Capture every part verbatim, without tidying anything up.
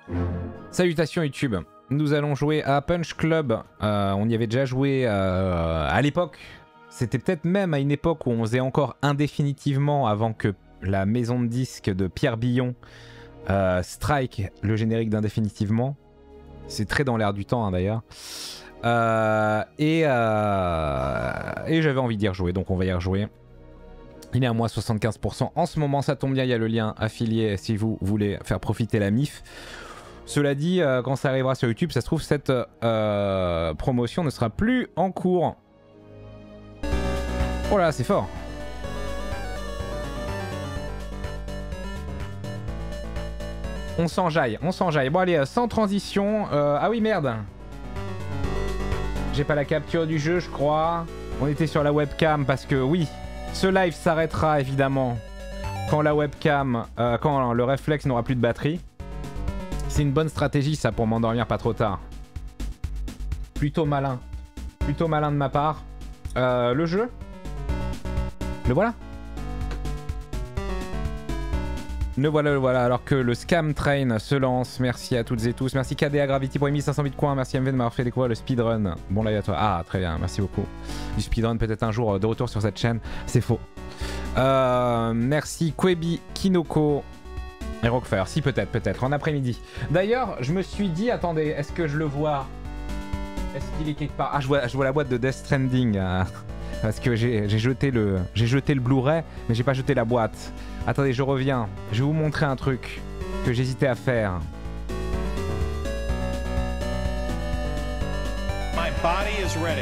Salutations YouTube. Nous allons jouer à Punch Club. Euh, on y avait déjà joué euh, à l'époque. C'était peut-être même à une époque où on faisait encore indéfinitivement avant que la maison de disques de Pierre Billon euh, strike le générique d'indéfinitivement. C'est très dans l'air du temps hein, d'ailleurs. Euh, et euh, et j'avais envie d'y rejouer, donc on va y rejouer. Il est à moins soixante-quinze pour cent en ce moment, ça tombe bien, il y a le lien affilié si vous voulez faire profiter la M I F. Cela dit, euh, quand ça arrivera sur YouTube, ça se trouve cette euh, promotion ne sera plus en cours. Oh là, c'est fort. On s'enjaille, on s'enjaille. Bon allez, sans transition. Euh, ah oui, merde. J'ai pas la capture du jeu, je crois. On était sur la webcam parce que oui, ce live s'arrêtera évidemment quand la webcam, euh, quand le réflexe n'aura plus de batterie. C'est une bonne stratégie ça pour m'endormir pas trop tard. Plutôt malin. Plutôt malin de ma part. Euh, le jeu. Le voilà. Le voilà, le voilà. Alors que le Scam Train se lance. Merci à toutes et tous. Merci K D A Gravity pour les mille cinq cents bitcoins. Merci M V de m'avoir fait découvrir le speedrun. Bon live à toi. Ah très bien, merci beaucoup. Du speedrun peut-être un jour de retour sur cette chaîne. C'est faux. Euh, merci Kwebi, Kinoko. Et Rockfire, si peut-être, peut-être, en après-midi. D'ailleurs, je me suis dit, attendez, est-ce que je le vois? Est-ce qu'il est quelque part? Ah, je vois, je vois la boîte de Death Stranding. Euh, parce que j'ai jeté le, j'ai jeté le Blu-ray, mais j'ai pas jeté la boîte. Attendez, je reviens. Je vais vous montrer un truc que j'hésitais à faire. My body is ready.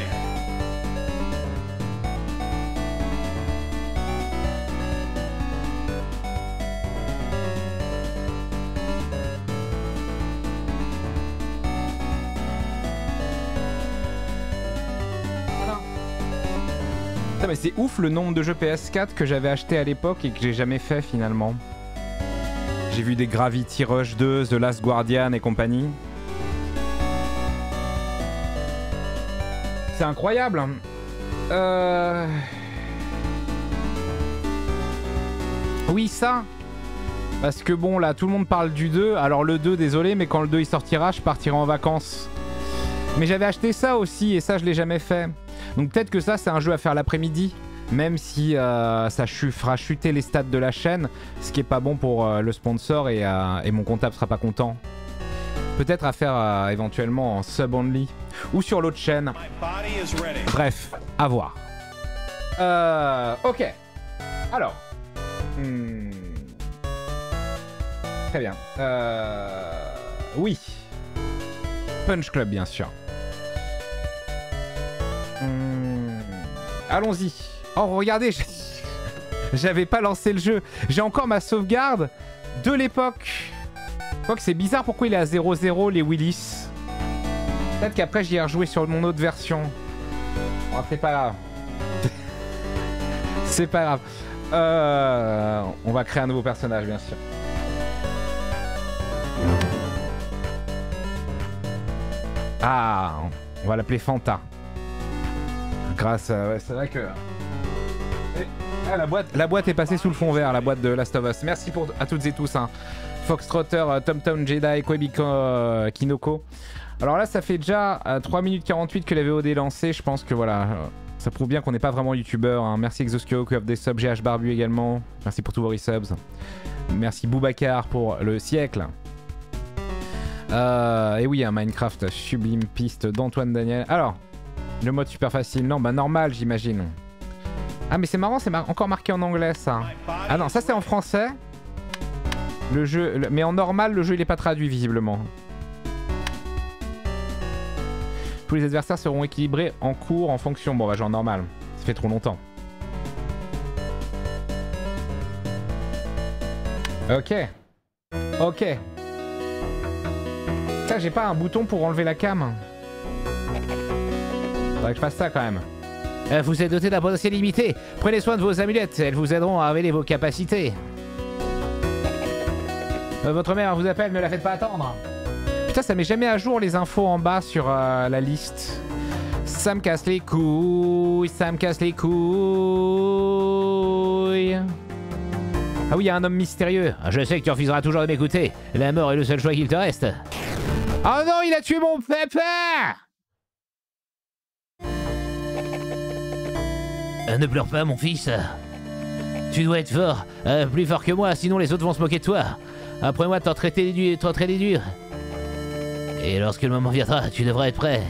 Mais c'est ouf le nombre de jeux P S quatre que j'avais acheté à l'époque et que j'ai jamais fait finalement. J'ai vu des Gravity Rush deux, The Last Guardian et compagnie. C'est incroyable. Euh... Oui ça. Parce que bon là tout le monde parle du deux. Alors le deux désolé mais quand le deux il sortira je partirai en vacances. Mais j'avais acheté ça aussi et ça je l'ai jamais fait. Donc peut-être que ça c'est un jeu à faire l'après-midi, même si euh, ça ch fera chuter les stats de la chaîne, ce qui est pas bon pour euh, le sponsor et, euh, et mon comptable sera pas content. Peut-être à faire euh, éventuellement en sub-only ou sur l'autre chaîne. Bref, à voir. Euh, ok. Alors. Hmm. Très bien. Euh, oui. Punch Club bien sûr. Mmh. Allons-y. Oh regardez, j'avais pas lancé le jeu. J'ai encore ma sauvegarde de l'époque. Quoique c'est bizarre pourquoi il est à zéro zéro les Willis. Peut-être qu'après j'y ai rejoué sur mon autre version. Oh, c'est pas grave. C'est pas grave. Euh, on va créer un nouveau personnage bien sûr. Ah, on va l'appeler Fanta. Grâce à... Ouais, c'est vrai que... Ah, la, boîte, la boîte est passée sous le fond vert, la boîte de Last of Us. Merci pour, à toutes et tous. Hein. Foxtrotter, uh, TomTom Jedi, Kwebi uh, Kinoko. Alors là, ça fait déjà uh, trois minutes quarante-huit que la V O D est lancée. Je pense que voilà, uh, ça prouve bien qu'on n'est pas vraiment youtubeur. Hein. Merci Exoskio qui offre des subs, G H Barbu également. Merci pour tous vos resubs. Merci Boubacar pour le siècle. Euh, et oui, un Minecraft sublime piste d'Antoine Daniel. Alors... Le mode super facile, non, bah normal j'imagine. Ah mais c'est marrant, c'est mar encore marqué en anglais ça. Ah non, ça c'est en français. Le jeu, le... mais en normal le jeu il est pas traduit visiblement. Tous les adversaires seront équilibrés en cours en fonction. Bon bah genre normal, ça fait trop longtemps. Ok. Ok. Ça j'ai pas un bouton pour enlever la cam. Faudrait que je fasse ça quand même. Euh, vous êtes doté d'un potentiel limité. Prenez soin de vos amulettes, elles vous aideront à révéler vos capacités. Euh, votre mère vous appelle, ne la faites pas attendre. Putain, ça met jamais à jour les infos en bas sur euh, la liste. Ça me casse les couilles, ça me casse les couilles. Ah oui, il y a un homme mystérieux. Je sais que tu refuseras toujours de m'écouter. La mort est le seul choix qu'il te reste. Oh non, il a tué mon papa! Euh, ne pleure pas, mon fils. Tu dois être fort, euh, plus fort que moi, sinon les autres vont se moquer de toi. Après moi, t'en traiter des t'en traiter dur. Et lorsque le moment viendra, tu devras être prêt.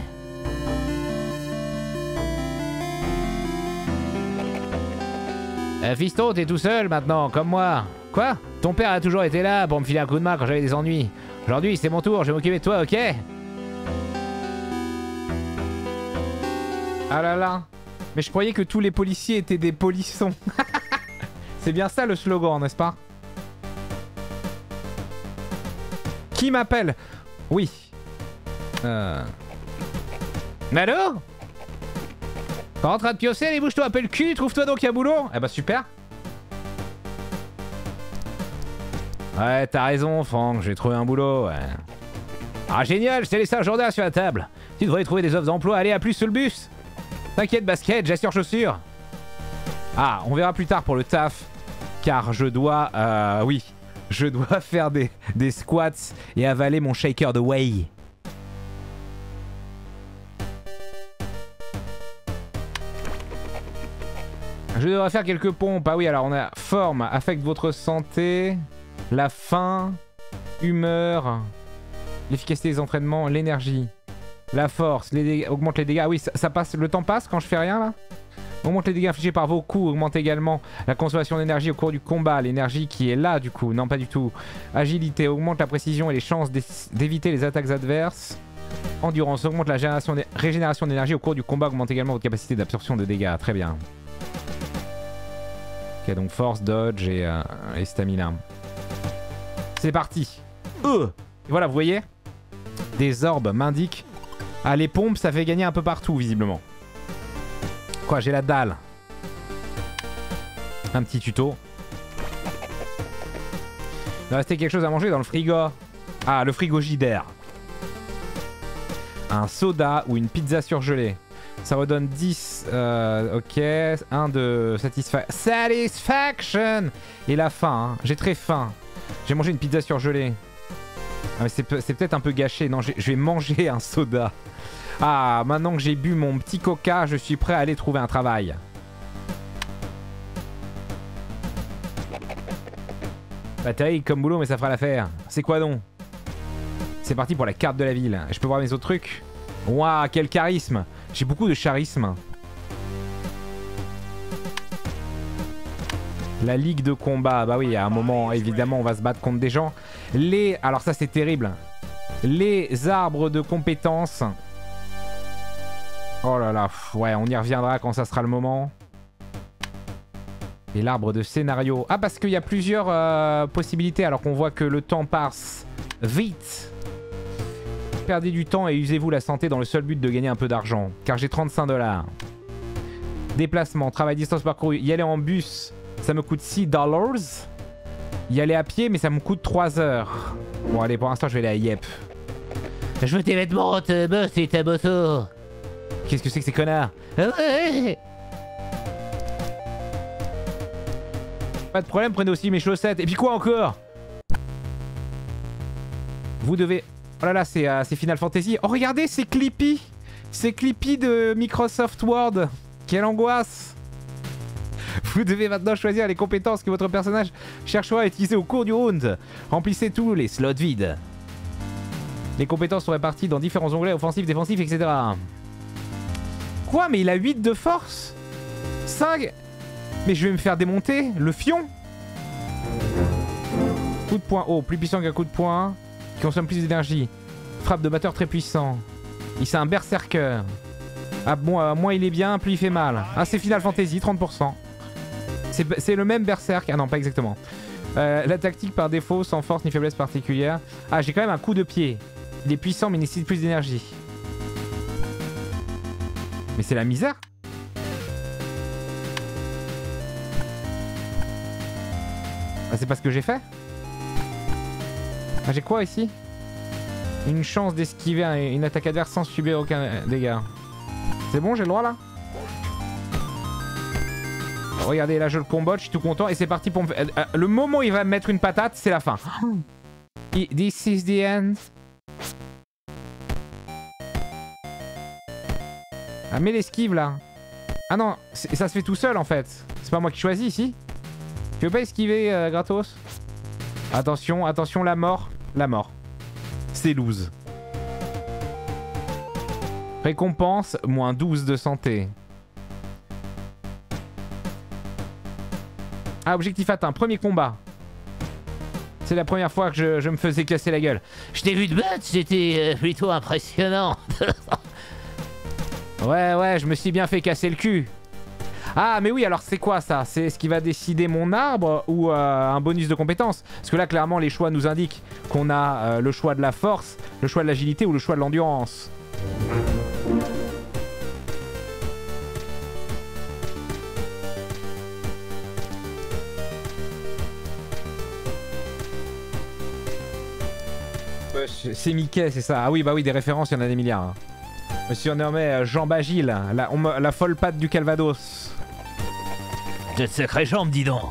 Euh, fiston, t'es tout seul maintenant, comme moi. Quoi? Ton père a toujours été là pour me filer un coup de main quand j'avais des ennuis. Aujourd'hui, c'est mon tour, je vais m'occuper de toi, ok? Ah là là. Mais je croyais que tous les policiers étaient des polissons. C'est bien ça le slogan, n'est-ce pas? Qui m'appelle? Oui. Euh... Allô? T'es en train de pioncer, allez bouge-toi un peu le cul, trouve-toi donc un boulot. Eh bah super. Ouais, t'as raison, Franck, j'ai trouvé un boulot, ouais. Ah génial, je t'ai laissé un journal sur la table. Tu devrais trouver des offres d'emploi, allez à plus sur le bus. T'inquiète, basket, gestion chaussures. Ah, on verra plus tard pour le taf. Car je dois, euh, oui, je dois faire des, des squats et avaler mon shaker de whey. Je devrais faire quelques pompes. Ah oui, alors on a forme, affecte votre santé, la faim, humeur, l'efficacité des entraînements, l'énergie, la force, les dégâts, augmente les dégâts. Ah oui, ça, ça passe, le temps passe quand je fais rien là. Augmente les dégâts infligés par vos coups, augmente également la consommation d'énergie au cours du combat. L'énergie qui est là du coup, non pas du tout. Agilité, augmente la précision et les chances d'éviter les attaques adverses. Endurance, augmente la génération régénération d'énergie au cours du combat, augmente également votre capacité d'absorption de dégâts. Très bien. Ok, donc force, dodge et, euh, et stamina. C'est parti. Euh et voilà, vous voyez, des orbes m'indiquent. Ah, les pompes, ça fait gagner un peu partout, visiblement. Quoi, j'ai la dalle. Un petit tuto. Il va rester quelque chose à manger dans le frigo. Ah, le frigogidaire. Un soda ou une pizza surgelée. Ça redonne dix. Euh, ok. un de satisfa satisfaction. Et la faim. Hein. J'ai très faim. J'ai mangé une pizza surgelée. Ah, mais c'est peut-être un peu gâché. Non, je vais manger un soda. Ah, maintenant que j'ai bu mon petit coca, je suis prêt à aller trouver un travail. Pas terrible comme boulot, mais ça fera l'affaire. C'est quoi donc? C'est parti pour la carte de la ville. Je peux voir mes autres trucs? Waouh, quel charisme! J'ai beaucoup de charisme. La ligue de combat. Bah oui, à un moment, évidemment, on va se battre contre des gens. Les... Alors ça, c'est terrible. Les arbres de compétences... Oh là là, ouais, on y reviendra quand ça sera le moment. Et l'arbre de scénario. Ah, parce qu'il y a plusieurs euh, possibilités alors qu'on voit que le temps passe vite. Perdez du temps et usez-vous la santé dans le seul but de gagner un peu d'argent. Car j'ai trente-cinq dollars. Déplacement, travail, distance parcourue. Y aller en bus, ça me coûte six dollars. Y aller à pied, mais ça me coûte trois heures. Bon, allez, pour l'instant, je vais aller à Yep. Je veux tes vêtements, te boss et ta moto. Qu'est-ce que c'est que ces connards? Pas de problème, prenez aussi mes chaussettes. Et puis quoi encore? Vous devez... Oh là là, c'est euh, Final Fantasy. Oh regardez, c'est Clippy. C'est Clippy de Microsoft Word. Quelle angoisse. Vous devez maintenant choisir les compétences que votre personnage cherchera à utiliser au cours du round. Remplissez tous les slots vides. Les compétences sont réparties dans différents onglets, offensifs, défensifs, et cetera. Quoi? Mais il a huit de force? cinq? Mais je vais me faire démonter le fion. Coup de poing haut, plus puissant qu'un coup de poing, qui consomme plus d'énergie. Frappe de batteur très puissant. Il c'est un berserker. Ah bon, euh, moins il est bien, plus il fait mal. Ah, c'est Final Fantasy, trente pour cent. C'est le même berserk. Ah non, pas exactement. Euh, la tactique par défaut, sans force ni faiblesse particulière. Ah, j'ai quand même un coup de pied. Il est puissant mais nécessite plus d'énergie. Mais c'est la misère. Ah, c'est pas ce que j'ai fait. Ah, j'ai quoi ici? Une chance d'esquiver une attaque adverse sans subir aucun dégât. C'est bon, j'ai le droit là? Regardez, là je le combote, je suis tout content et c'est parti pour me... Euh, euh, le moment où il va me mettre une patate, c'est la fin. This is the end. Ah, mets l'esquive là. Ah non, ça se fait tout seul en fait. C'est pas moi qui choisis ici. Tu veux pas esquiver euh, gratos? Attention, attention, la mort. La mort. C'est lose. Récompense, moins douze de santé. Ah, objectif atteint, premier combat. C'est la première fois que je, je me faisais casser la gueule. Je t'ai vu te battre, c'était euh, plutôt impressionnant. Ouais, ouais, je me suis bien fait casser le cul. Ah, mais oui, alors c'est quoi ça? C'est ce qui va décider mon arbre ou euh, un bonus de compétences? Parce que là, clairement, les choix nous indiquent qu'on a euh, le choix de la force, le choix de l'agilité ou le choix de l'endurance. C'est Mickey, c'est ça. Ah oui, bah oui, des références, il y en a des milliards. Hein. Je me surnommais Jean Bagile, la, on me, la folle patte du Calvados. T'as de sacrées jambes, dis donc.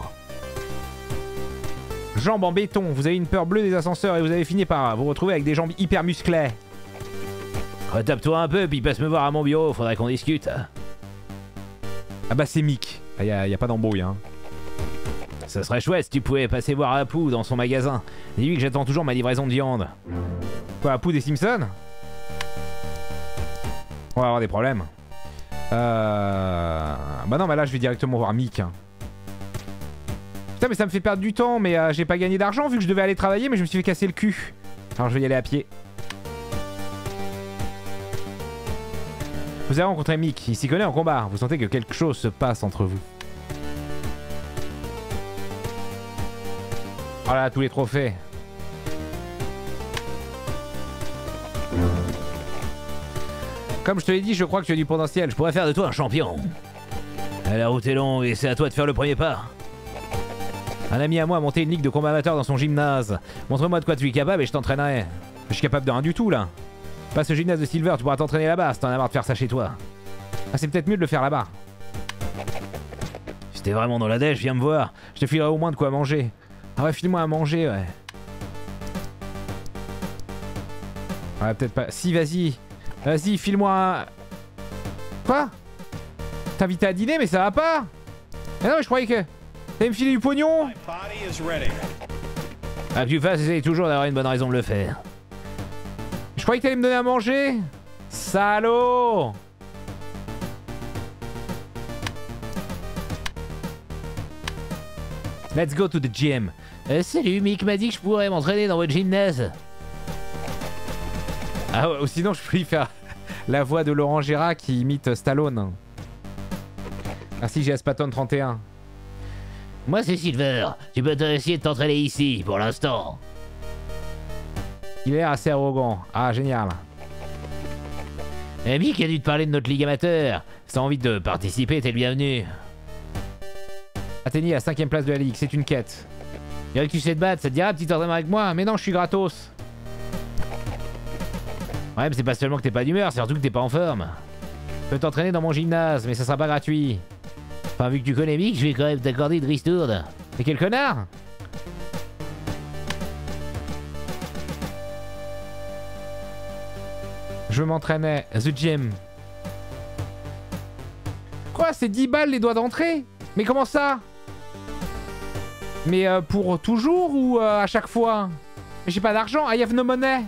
Jambes en béton, vous avez une peur bleue des ascenseurs et vous avez fini par vous retrouver avec des jambes hyper musclées. Retape-toi un peu, puis passe me voir à mon bureau, faudrait qu'on discute. Ah bah c'est Mick, il ah, y, y a pas d'embrouille. Hein. Ça serait chouette si tu pouvais passer voir Apu dans son magasin. Dis-lui que j'attends toujours ma livraison de viande. Quoi, Apu des Simpsons? On va avoir des problèmes. Euh... Bah non, bah là je vais directement voir Mick. Hein. Putain, mais ça me fait perdre du temps, mais euh, j'ai pas gagné d'argent vu que je devais aller travailler, mais je me suis fait casser le cul. Alors je vais y aller à pied. Vous avez rencontré Mick, il s'y connaît en combat. Vous sentez que quelque chose se passe entre vous. Voilà, tous les trophées. Comme je te l'ai dit, je crois que tu as du potentiel. Je pourrais faire de toi un champion. La route est longue et c'est à toi de faire le premier pas. Un ami à moi a monté une ligue de combat amateur dans son gymnase. Montre-moi de quoi tu es capable et je t'entraînerai. Je suis capable de rien du tout là. Passe au gymnase de Silver, tu pourras t'entraîner là-bas si t'en as marre de faire ça chez toi. Ah, c'est peut-être mieux de le faire là-bas. Si t'es vraiment dans la dèche, viens me voir. Je te filerai au moins de quoi manger. Ah ouais, file-moi à manger, ouais. Ouais, peut-être pas. Si, vas-y. Vas-y, file-moi un... Quoi? T'es invité à dîner, mais ça va pas? Ah non, mais je croyais que... T'allais me filer du pognon? Ah, que tu fasses, essaye toujours d'avoir une bonne raison de le faire. Je croyais que t'allais me donner à manger? Salaud! Let's go to the gym. Euh, salut, Mick m'a dit que je pourrais m'entraîner dans votre gymnase. Ah ouais, ou sinon je peux lui faire la voix de Laurent Gérard qui imite Stallone. Merci G S Patton trente et un. Moi c'est Silver, tu peux essayer de t'entraîner ici pour l'instant. Il est assez arrogant. Ah génial. Eh, Mick a dû te parler de notre ligue amateur. Si t'as envie de participer, t'es le bienvenu. Atteigné à cinquième place de la ligue, c'est une quête. Il dirait que tu sais te battre, ça te dira petit entraînement avec moi? Mais non, je suis gratos. Ouais, mais c'est pas seulement que t'es pas d'humeur, c'est surtout que t'es pas en forme. Je peux t'entraîner dans mon gymnase, mais ça sera pas gratuit. Enfin, vu que tu connais Mick, je vais quand même t'accorder une ristourne. Mais quel connard! Je m'entraînais. The gym. Quoi? C'est dix balles les doigts d'entrée? Mais comment ça? Mais euh, pour toujours ou euh, à chaque fois? Mais j'ai pas d'argent, I have no money.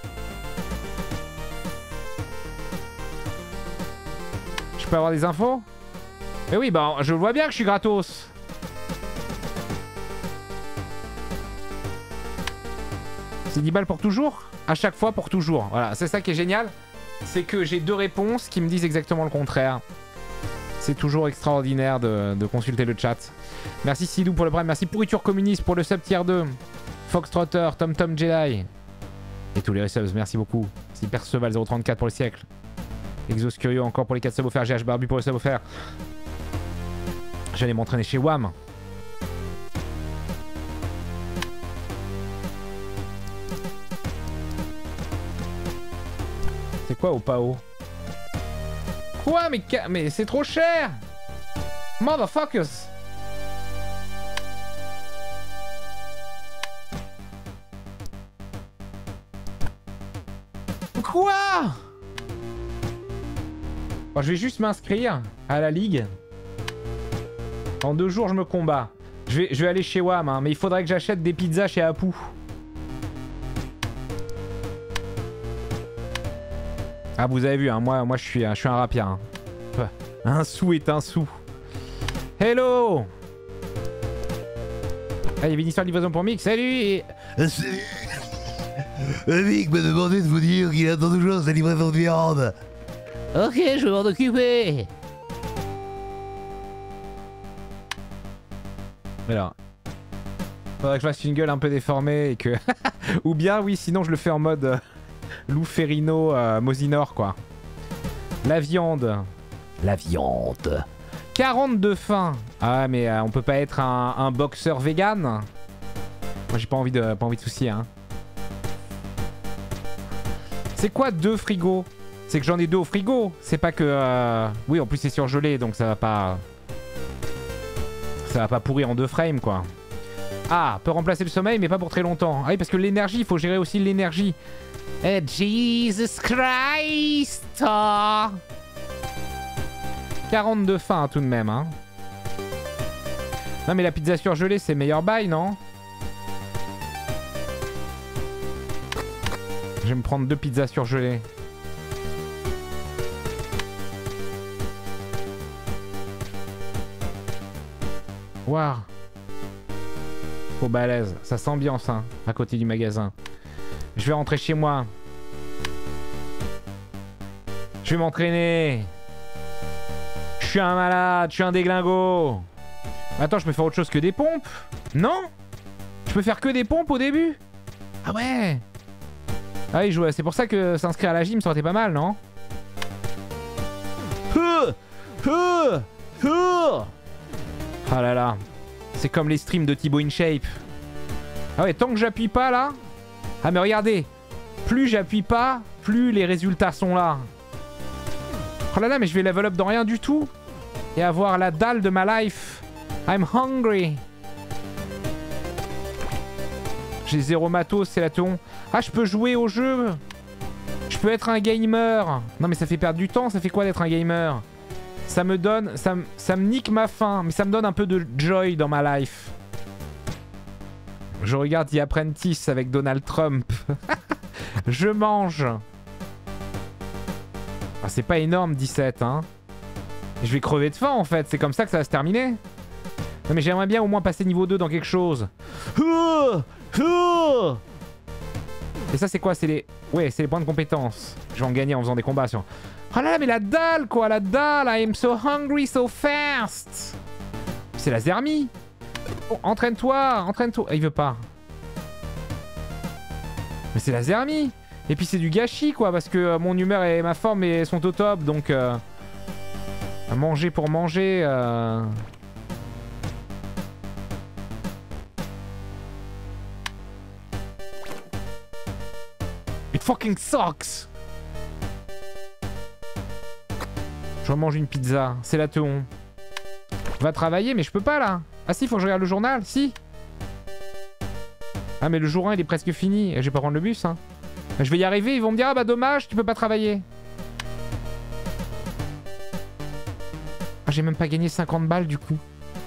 Je peux avoir des infos? Mais oui, bah je vois bien que je suis gratos. C'est dix balles pour toujours? À chaque fois pour toujours. Voilà, c'est ça qui est génial. C'est que j'ai deux réponses qui me disent exactement le contraire. C'est toujours extraordinaire de, de consulter le chat. Merci Sidou pour le prime. Merci Pourriture Communiste pour le sub tier deux. Foxtrotter, Tom Tom Jedi. Et tous les resubs, merci beaucoup. Merci Perceval zéro trente-quatre pour le siècle. Exos Curieux encore pour les quatre subs offerts. G H Barbu pour le sub offert. J'allais m'entraîner chez W A M. C'est quoi au P A O? Quoi? Mais, mais c'est trop cher! Motherfuckers! quoi? Bon, je vais juste m'inscrire à la ligue. En deux jours, je me combats. Je vais, je vais aller chez W A M, hein, mais il faudrait que j'achète des pizzas chez Apu. Ah, vous avez vu, hein, moi, moi je, suis, je suis un rapien. Hein. Un sou est un sou. Hello! Ah, il y avait une histoire de livraison pour Mick. Salut! Salut! Mick m'a demandé de vous dire qu'il attend toujours sa livraison de viande. Ok, je vais m'en occuper. Alors. Faudrait que je fasse une gueule un peu déformée et que... Ou bien, oui, sinon je le fais en mode... Euh, Lou Ferrino, euh, Mosinor, quoi. La viande. La viande. quarante de faim. Ah, mais euh, on peut pas être un, un boxeur vegan. Moi, j'ai pas envie de, pas envie de soucier, hein. C'est quoi deux frigos? C'est que j'en ai deux au frigo. C'est pas que... Euh... Oui, en plus c'est surgelé, donc ça va pas... Ça va pas pourrir en deux frames, quoi. Ah, peut remplacer le sommeil, mais pas pour très longtemps. Ah oui, parce que l'énergie, il faut gérer aussi l'énergie. Eh, Jesus Christ! quarante de faim, hein, tout de même, hein. Non, mais la pizza surgelée, c'est meilleur bail, non? Je vais me prendre deux pizzas surgelées. Waouh. Trop balèze. Ça s'ambiance, hein, à côté du magasin. Je vais rentrer chez moi. Je vais m'entraîner. Je suis un malade, je suis un déglingo. Attends, je peux faire autre chose que des pompes? Non? Je peux faire que des pompes au début? Ah ouais. Ah oui, c'est pour ça que s'inscrire à la gym, ça aurait été pas mal, non? Ah là là. C'est comme les streams de Thibaut InShape. Ah ouais, tant que j'appuie pas là... Ah mais regardez, plus j'appuie pas, plus les résultats sont là. Oh là là, mais je vais level up dans rien du tout. Et avoir la dalle de ma life. I'm hungry. J'ai zéro matos, c'est la ton. Ah, je peux jouer au jeu. Je peux être un gamer. Non mais ça fait perdre du temps, ça fait quoi d'être un gamer? Ça me donne, ça, ça me nique ma faim, mais ça me donne un peu de joy dans ma life. Je regarde The Apprentice avec Donald Trump. Je mange. Ah, c'est pas énorme, dix-sept, hein. Je vais crever de faim, en fait. C'est comme ça que ça va se terminer. Non, mais j'aimerais bien au moins passer niveau deux dans quelque chose. Et ça, c'est quoi? C'est les... Ouais, c'est les points de compétence. Je vais en gagner en faisant des combats sur... Oh là là, mais la dalle, quoi, la dalle. I am so hungry so fast. C'est la zermie. Oh, entraîne-toi, entraîne-toi. Ah, il veut pas. Mais c'est la zermie. Et puis c'est du gâchis, quoi, parce que euh, mon humeur et ma forme et sont au top, donc... Euh, manger pour manger... Euh... It fucking sucks. Je mange une pizza, c'est la teon. Va travailler, mais je peux pas, là. Ah si, faut que je regarde le journal, si. Ah mais le jour un il est presque fini. Je vais pas prendre le bus, hein. Je vais y arriver, ils vont me dire ah bah dommage, tu peux pas travailler. Ah j'ai même pas gagné cinquante balles du coup.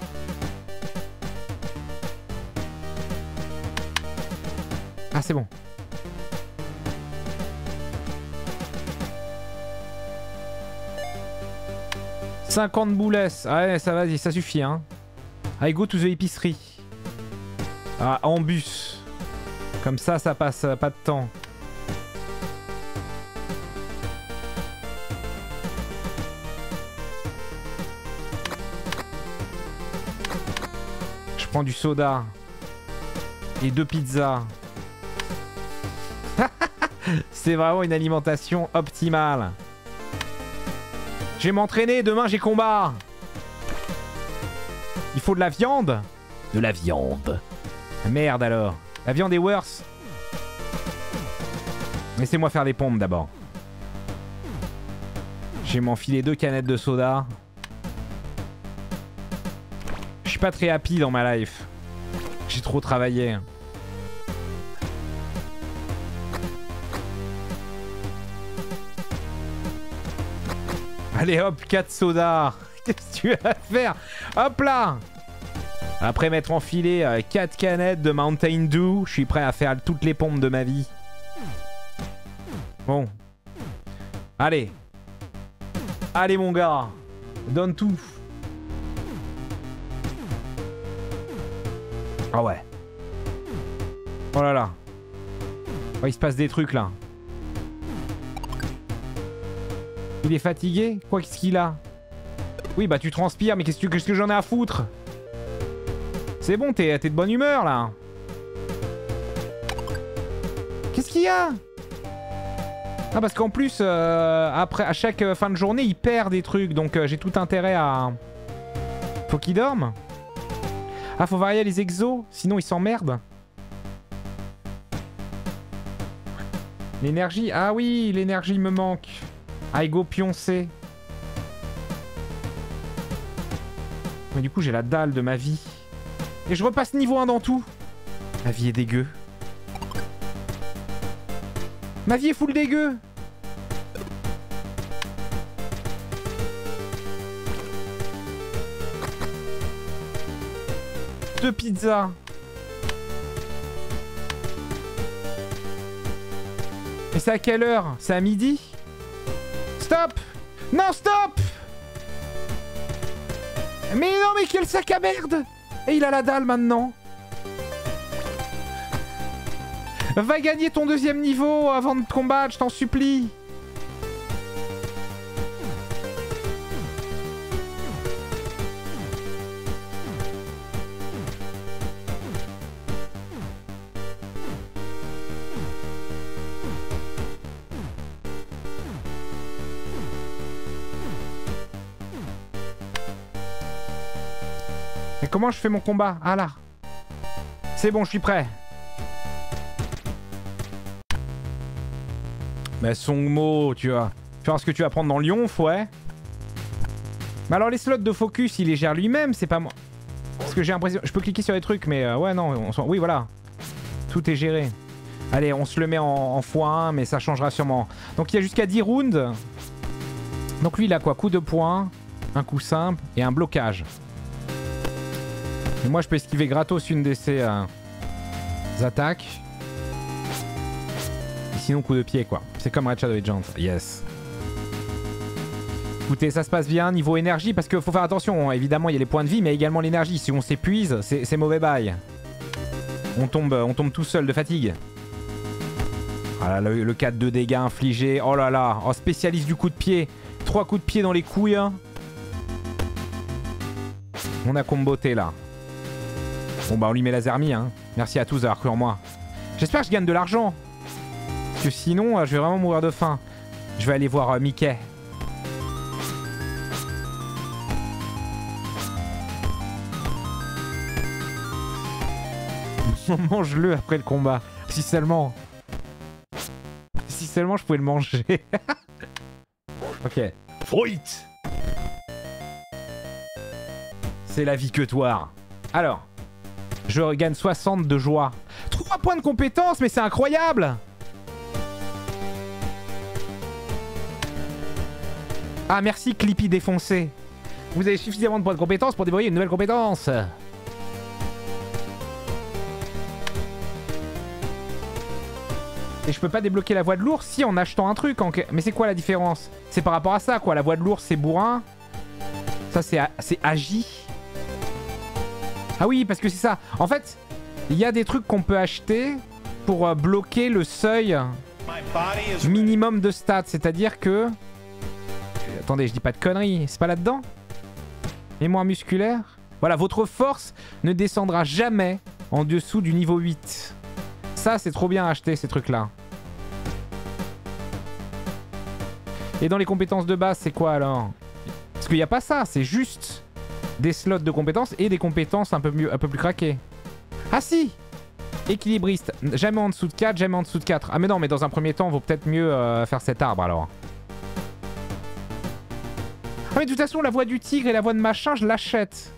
Ah c'est bon. cinquante boules. Ah ouais ça va, ça suffit hein. I go to the épicerie. Ah en bus. Comme ça ça passe pas de temps. Je prends du soda. Et deux pizzas. C'est vraiment une alimentation optimale. Je vais m'entraîner, demain j'ai combat. Il faut de la viande. De la viande. Merde alors. La viande est worse. Laissez-moi faire des pompes d'abord. Je vais m'enfiler deux canettes de soda. Je suis pas très happy dans ma life. J'ai trop travaillé. Allez hop, quatre sodas. Qu'est-ce que tu vas faire? Hop là. Après m'être enfilé euh, quatre canettes de Mountain Dew, je suis prêt à faire toutes les pompes de ma vie. Bon. Allez. Allez mon gars. Donne tout. Ah ouais. Oh là là. Oh, il se passe des trucs là. Il est fatigué? Quoi qu'est-ce qu'il a? Oui bah tu transpires, mais qu'est-ce que, qu'est-ce que j'en ai à foutre? C'est bon, t'es, t'es de bonne humeur là. Qu'est-ce qu'il y a? Ah parce qu'en plus, euh, après, à chaque fin de journée, il perd des trucs, donc euh, j'ai tout intérêt à... Faut qu'il dorme. Ah, faut varier les exos, sinon il s'emmerde. L'énergie, ah oui, l'énergie me manque. Ah, go pioncer. Mais du coup, j'ai la dalle de ma vie. Et je repasse niveau un dans tout. Ma vie est dégueu. Ma vie est full dégueu. Deux pizzas. Et c'est à quelle heure? C'est à midi? Stop! Non, stop! Mais non, mais quel sac à merde! Et il a la dalle maintenant. Va gagner ton deuxième niveau avant de combattre, je t'en supplie. Mais comment je fais mon combat? Ah là. C'est bon, je suis prêt. Mais Songmo, tu vois. Tu vois ce que tu vas prendre dans Lyon, ouais. Mais alors les slots de focus, il les gère lui-même, c'est pas moi. Parce que j'ai l'impression... Je peux cliquer sur les trucs, mais euh, ouais, non, on s'en... Oui, voilà. Tout est géré. Allez, on se le met en, en fois un, mais ça changera sûrement. Donc il y a jusqu'à dix rounds. Donc lui, il a quoi? Coup de poing, un coup simple et un blocage. Et moi, je peux esquiver gratos une de ces euh, attaques. Et sinon, coup de pied, quoi. C'est comme Red Shadow Agent. Yes. Écoutez, ça se passe bien. Niveau énergie, parce qu'il faut faire attention. Hein. Évidemment, il y a les points de vie, mais également l'énergie. Si on s'épuise, c'est mauvais bail. On tombe, on tombe tout seul de fatigue. Voilà, le, le quatre de dégâts infligés. Oh là là. Oh, spécialiste du coup de pied. Trois coups de pied dans les couilles. Hein. On a comboté, là. Bon bah on lui met la zermie hein. Merci à tous d'avoir cru en moi. J'espère que je gagne de l'argent. Parce que sinon euh, je vais vraiment mourir de faim. Je vais aller voir euh, Mickey. Mange-le après le combat. Si seulement. Si seulement je pouvais le manger. Ok. Fruit. C'est la vie que toi. Alors. Je regagne soixante de joie. trois points de compétence, mais c'est incroyable! Ah, merci Clippy défoncé. Vous avez suffisamment de points de compétence pour débrouiller une nouvelle compétence. Et je peux pas débloquer la voie de l'ours si en achetant un truc. En... Mais c'est quoi la différence? C'est par rapport à ça, quoi. La voie de l'ours, c'est bourrin. Ça, c'est agi. Ah oui, parce que c'est ça. En fait, il y a des trucs qu'on peut acheter pour euh, bloquer le seuil minimum de stats. C'est-à-dire que... Attendez, je dis pas de conneries. C'est pas là-dedans? Mémoire musculaire. Voilà, votre force ne descendra jamais en dessous du niveau huit. Ça, c'est trop bien à acheter, ces trucs-là. Et dans les compétences de base, c'est quoi alors? Parce qu'il n'y a pas ça, c'est juste... des slots de compétences et des compétences un peu, mieux, un peu plus craquées. Ah si! Équilibriste. Jamais en dessous de quatre, jamais en dessous de quatre. Ah mais non, mais dans un premier temps, vaut peut-être mieux euh, faire cet arbre alors. Ah mais de toute façon, la voix du tigre et la voix de machin, je l'achète.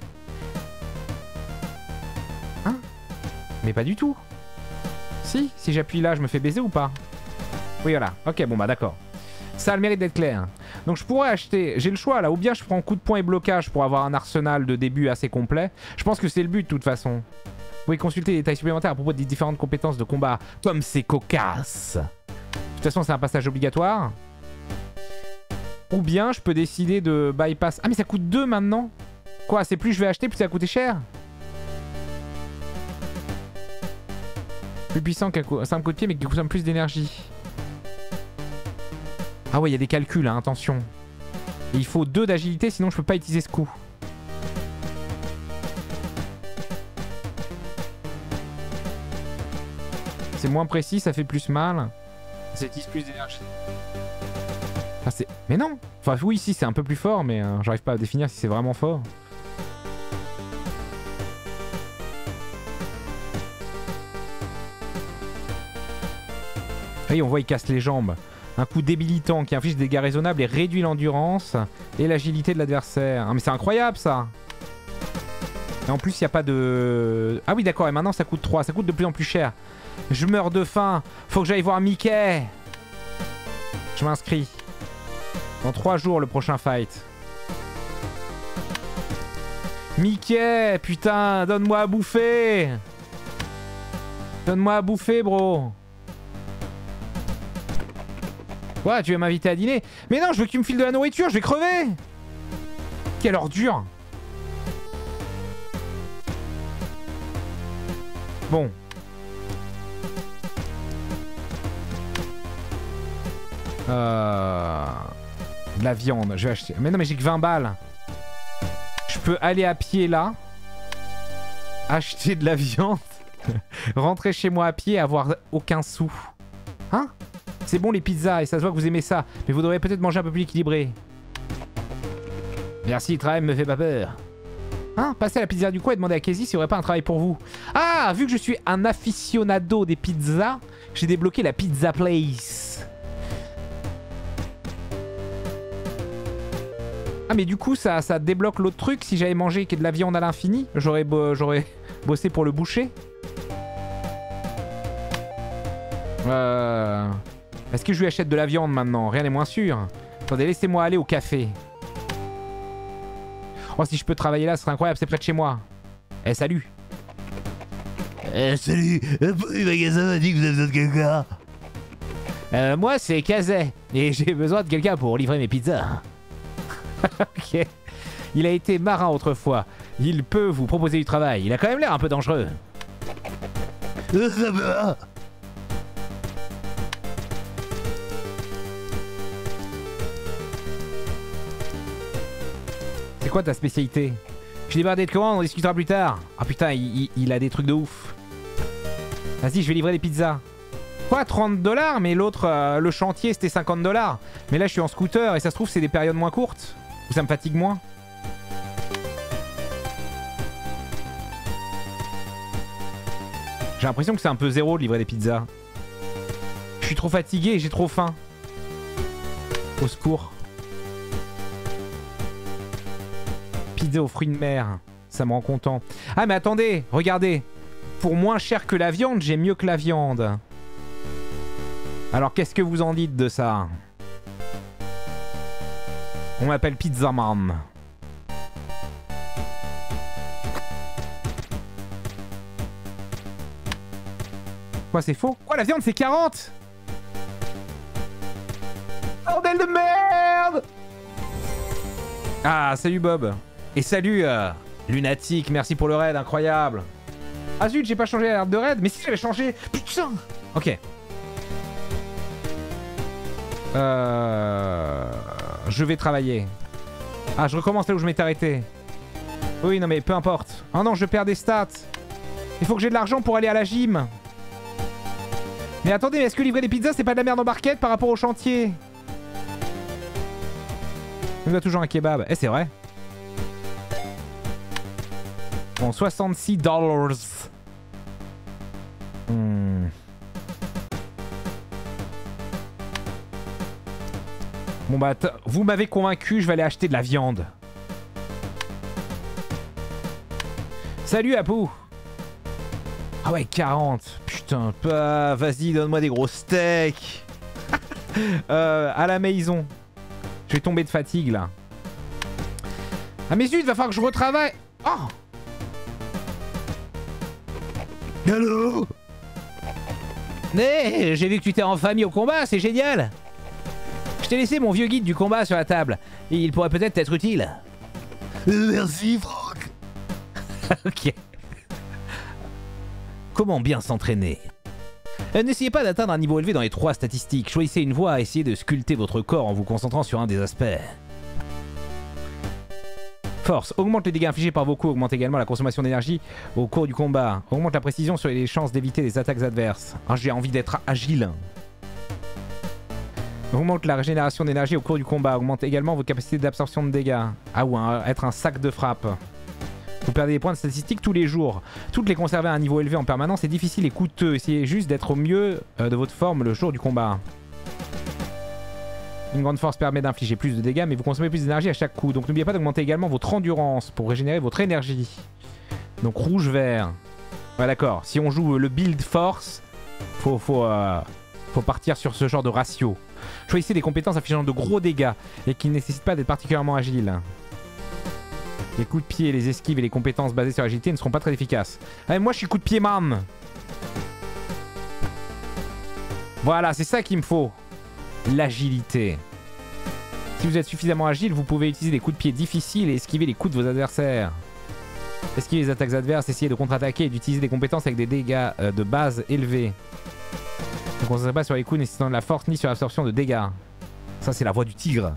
Hein? Mais pas du tout. Si, si j'appuie là, je me fais baiser ou pas? Oui, voilà. Ok, bon bah d'accord. Ça a le mérite d'être clair. Donc je pourrais acheter, j'ai le choix là, ou bien je prends coup de poing et blocage pour avoir un arsenal de début assez complet. Je pense que c'est le but de toute façon. Vous pouvez consulter les détails supplémentaires à propos des différentes compétences de combat, comme c'est cocasse. De toute façon c'est un passage obligatoire. Ou bien je peux décider de bypass. Ah mais ça coûte deux maintenant. Quoi, c'est plus je vais acheter, plus ça va coûter cher. Plus puissant qu'un simple coup de pied mais qui consomme plus d'énergie. Ah ouais, il y a des calculs, hein, attention. Et il faut deux d'agilité, sinon je peux pas utiliser ce coup. C'est moins précis, ça fait plus mal. Ça utilise plus d'énergie. Ah, c'est... Mais non. Enfin oui, si, c'est un peu plus fort, mais euh, j'arrive pas à définir si c'est vraiment fort. Ah oui, on voit il casse les jambes. Un coup débilitant qui inflige des dégâts raisonnables et réduit l'endurance et l'agilité de l'adversaire. Ah mais c'est incroyable ça. Et en plus il n'y a pas de... Ah oui d'accord, et maintenant ça coûte trois. Ça coûte de plus en plus cher. Je meurs de faim. Faut que j'aille voir Mickey. Je m'inscris. Dans trois jours le prochain fight. Mickey, putain, donne-moi à bouffer. Donne-moi à bouffer, bro. Ouais, tu vas m'inviter à dîner. Mais non, je veux que tu me files de la nourriture, je vais crever. Quelle ordure. Bon. Euh... De la viande, je vais acheter. Mais non, mais j'ai que vingt balles. Je peux aller à pied là. Acheter de la viande. Rentrer chez moi à pied et avoir aucun sou. Hein? C'est bon les pizzas et ça se voit que vous aimez ça. Mais vous devriez peut-être manger un peu plus équilibré. Merci, le travail me fait pas peur. Hein? Passez à la pizzeria du coin et demandez à Casey s'il n'y aurait pas un travail pour vous. Ah, vu que je suis un aficionado des pizzas, j'ai débloqué la Pizza Place. Ah mais du coup ça, ça débloque l'autre truc. Si j'avais mangé de la viande à l'infini, j'aurais bo j'aurais bossé pour le boucher. Euh... Est-ce que je lui achète de la viande maintenant? Rien n'est moins sûr. Attendez, laissez-moi aller au café. Oh, si je peux travailler là, ce serait incroyable, c'est près de chez moi. Eh, salut. Euh, salut, le magasin m'a dit que vous avez besoin de quelqu'un. Euh, moi, c'est Kazé, et j'ai besoin de quelqu'un pour livrer mes pizzas. Ok. Il a été marin autrefois. Il peut vous proposer du travail. Il a quand même l'air un peu dangereux. Euh, ça va. C'est quoi ta spécialité? Je suis débordé de commandes, on discutera plus tard. Ah putain, il, il, il a des trucs de ouf. Vas-y, je vais livrer des pizzas. Quoi, trente dollars? Mais l'autre, euh, le chantier, c'était cinquante dollars. Mais là, je suis en scooter et ça se trouve, c'est des périodes moins courtes. Ou ça me fatigue moins. J'ai l'impression que c'est un peu zéro de livrer des pizzas. Je suis trop fatigué et j'ai trop faim. Au secours. Pizza aux fruits de mer. Ça me rend content. Ah mais attendez, regardez. Pour moins cher que la viande, j'ai mieux que la viande. Alors qu'est-ce que vous en dites de ça? On m'appelle Pizzaman. Quoi, c'est faux? Quoi, la viande c'est quarante? Bordel de merde! Ah, salut Bob. Et salut euh, Lunatic, merci pour le raid, incroyable. Ah zut, j'ai pas changé l'alerte de raid. Mais si j'avais changé... Putain. Ok. Euh... Je vais travailler. Ah, je recommence là où je m'étais arrêté. Oui, non mais peu importe. Oh non, je perds des stats. Il faut que j'ai de l'argent pour aller à la gym. Mais attendez, est-ce que livrer des pizzas, c'est pas de la merde en barquette par rapport au chantier? On doit toujours un kebab. Eh, c'est vrai. Bon, soixante-six dollars. Hmm. Bon bah, vous m'avez convaincu, je vais aller acheter de la viande. Salut Apu. Ah ouais, quarante. Putain, bah, vas-y, donne-moi des gros steaks. euh, à la maison. Je vais tomber de fatigue là. Ah mais zut, va falloir que je retravaille. Oh! Allô? Hé, j'ai vu que tu t'es enfin mis au combat, c'est génial. Je t'ai laissé mon vieux guide du combat sur la table. Et il pourrait peut-être t'être utile. Euh, merci, Franck. Ok. Comment bien s'entraîner? Euh, N'essayez pas d'atteindre un niveau élevé dans les trois statistiques. Choisissez une voie, essayez de sculpter votre corps en vous concentrant sur un des aspects. Force. Augmente les dégâts infligés par vos coups, augmente également la consommation d'énergie au cours du combat. Augmente la précision sur les chances d'éviter les attaques adverses. Ah, j'ai envie d'être agile. Augmente la régénération d'énergie au cours du combat. Augmente également vos capacités d'absorption de dégâts. Ah ou un, être un sac de frappe. Vous perdez des points de statistiques tous les jours. Toutes les conserver à un niveau élevé en permanence est difficile et coûteux. Essayez juste d'être au mieux euh, de votre forme le jour du combat. Une grande force permet d'infliger plus de dégâts, mais vous consommez plus d'énergie à chaque coup. Donc n'oubliez pas d'augmenter également votre endurance pour régénérer votre énergie. Donc rouge-vert. Ouais d'accord, si on joue le build force, faut, faut, euh, faut partir sur ce genre de ratio. Choisissez des compétences infligeant de gros dégâts et qui ne nécessitent pas d'être particulièrement agiles. Les coups de pied, les esquives et les compétences basées sur l'agilité ne seront pas très efficaces. Ah, mais moi je suis coup de pied man. Voilà, c'est ça qu'il me faut. L'agilité. Si vous êtes suffisamment agile, vous pouvez utiliser des coups de pied difficiles et esquiver les coups de vos adversaires. Esquiver les attaques adverses, essayer de contre-attaquer et d'utiliser des compétences avec des dégâts euh, de base élevés. Ne concentrez pas sur les coups nécessitant de la force ni sur l'absorption de dégâts. Ça c'est la voix du tigre.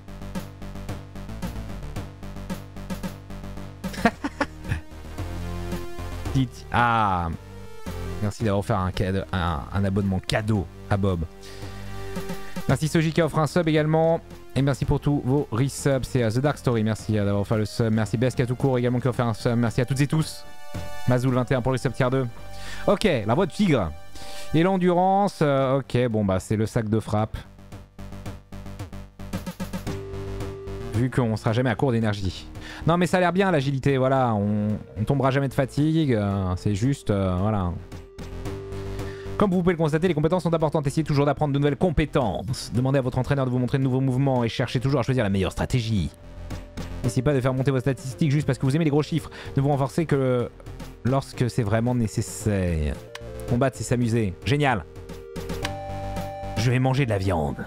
Ah, merci d'avoir offert un, cadeau, un, un abonnement cadeau à Bob. Merci Soji qui a offert un sub également. Et merci pour tous vos resubs. C'est uh, The Dark Story, merci uh, d'avoir offert le sub. Merci B S K tout court également qui a offert un sub. Merci à toutes et tous. Mazoul vingt et un pour le sub tier deux. Ok, la voix du tigre. Et l'endurance, euh, ok, bon bah c'est le sac de frappe. Vu qu'on sera jamais à court d'énergie. Non mais ça a l'air bien l'agilité, voilà, on, on tombera jamais de fatigue, euh, c'est juste, euh, voilà. Comme vous pouvez le constater, les compétences sont importantes, essayez toujours d'apprendre de nouvelles compétences. Demandez à votre entraîneur de vous montrer de nouveaux mouvements et cherchez toujours à choisir la meilleure stratégie. N'essayez pas de faire monter vos statistiques juste parce que vous aimez les gros chiffres, ne vous renforcez que lorsque c'est vraiment nécessaire. Combattre c'est s'amuser, génial. Je vais manger de la viande.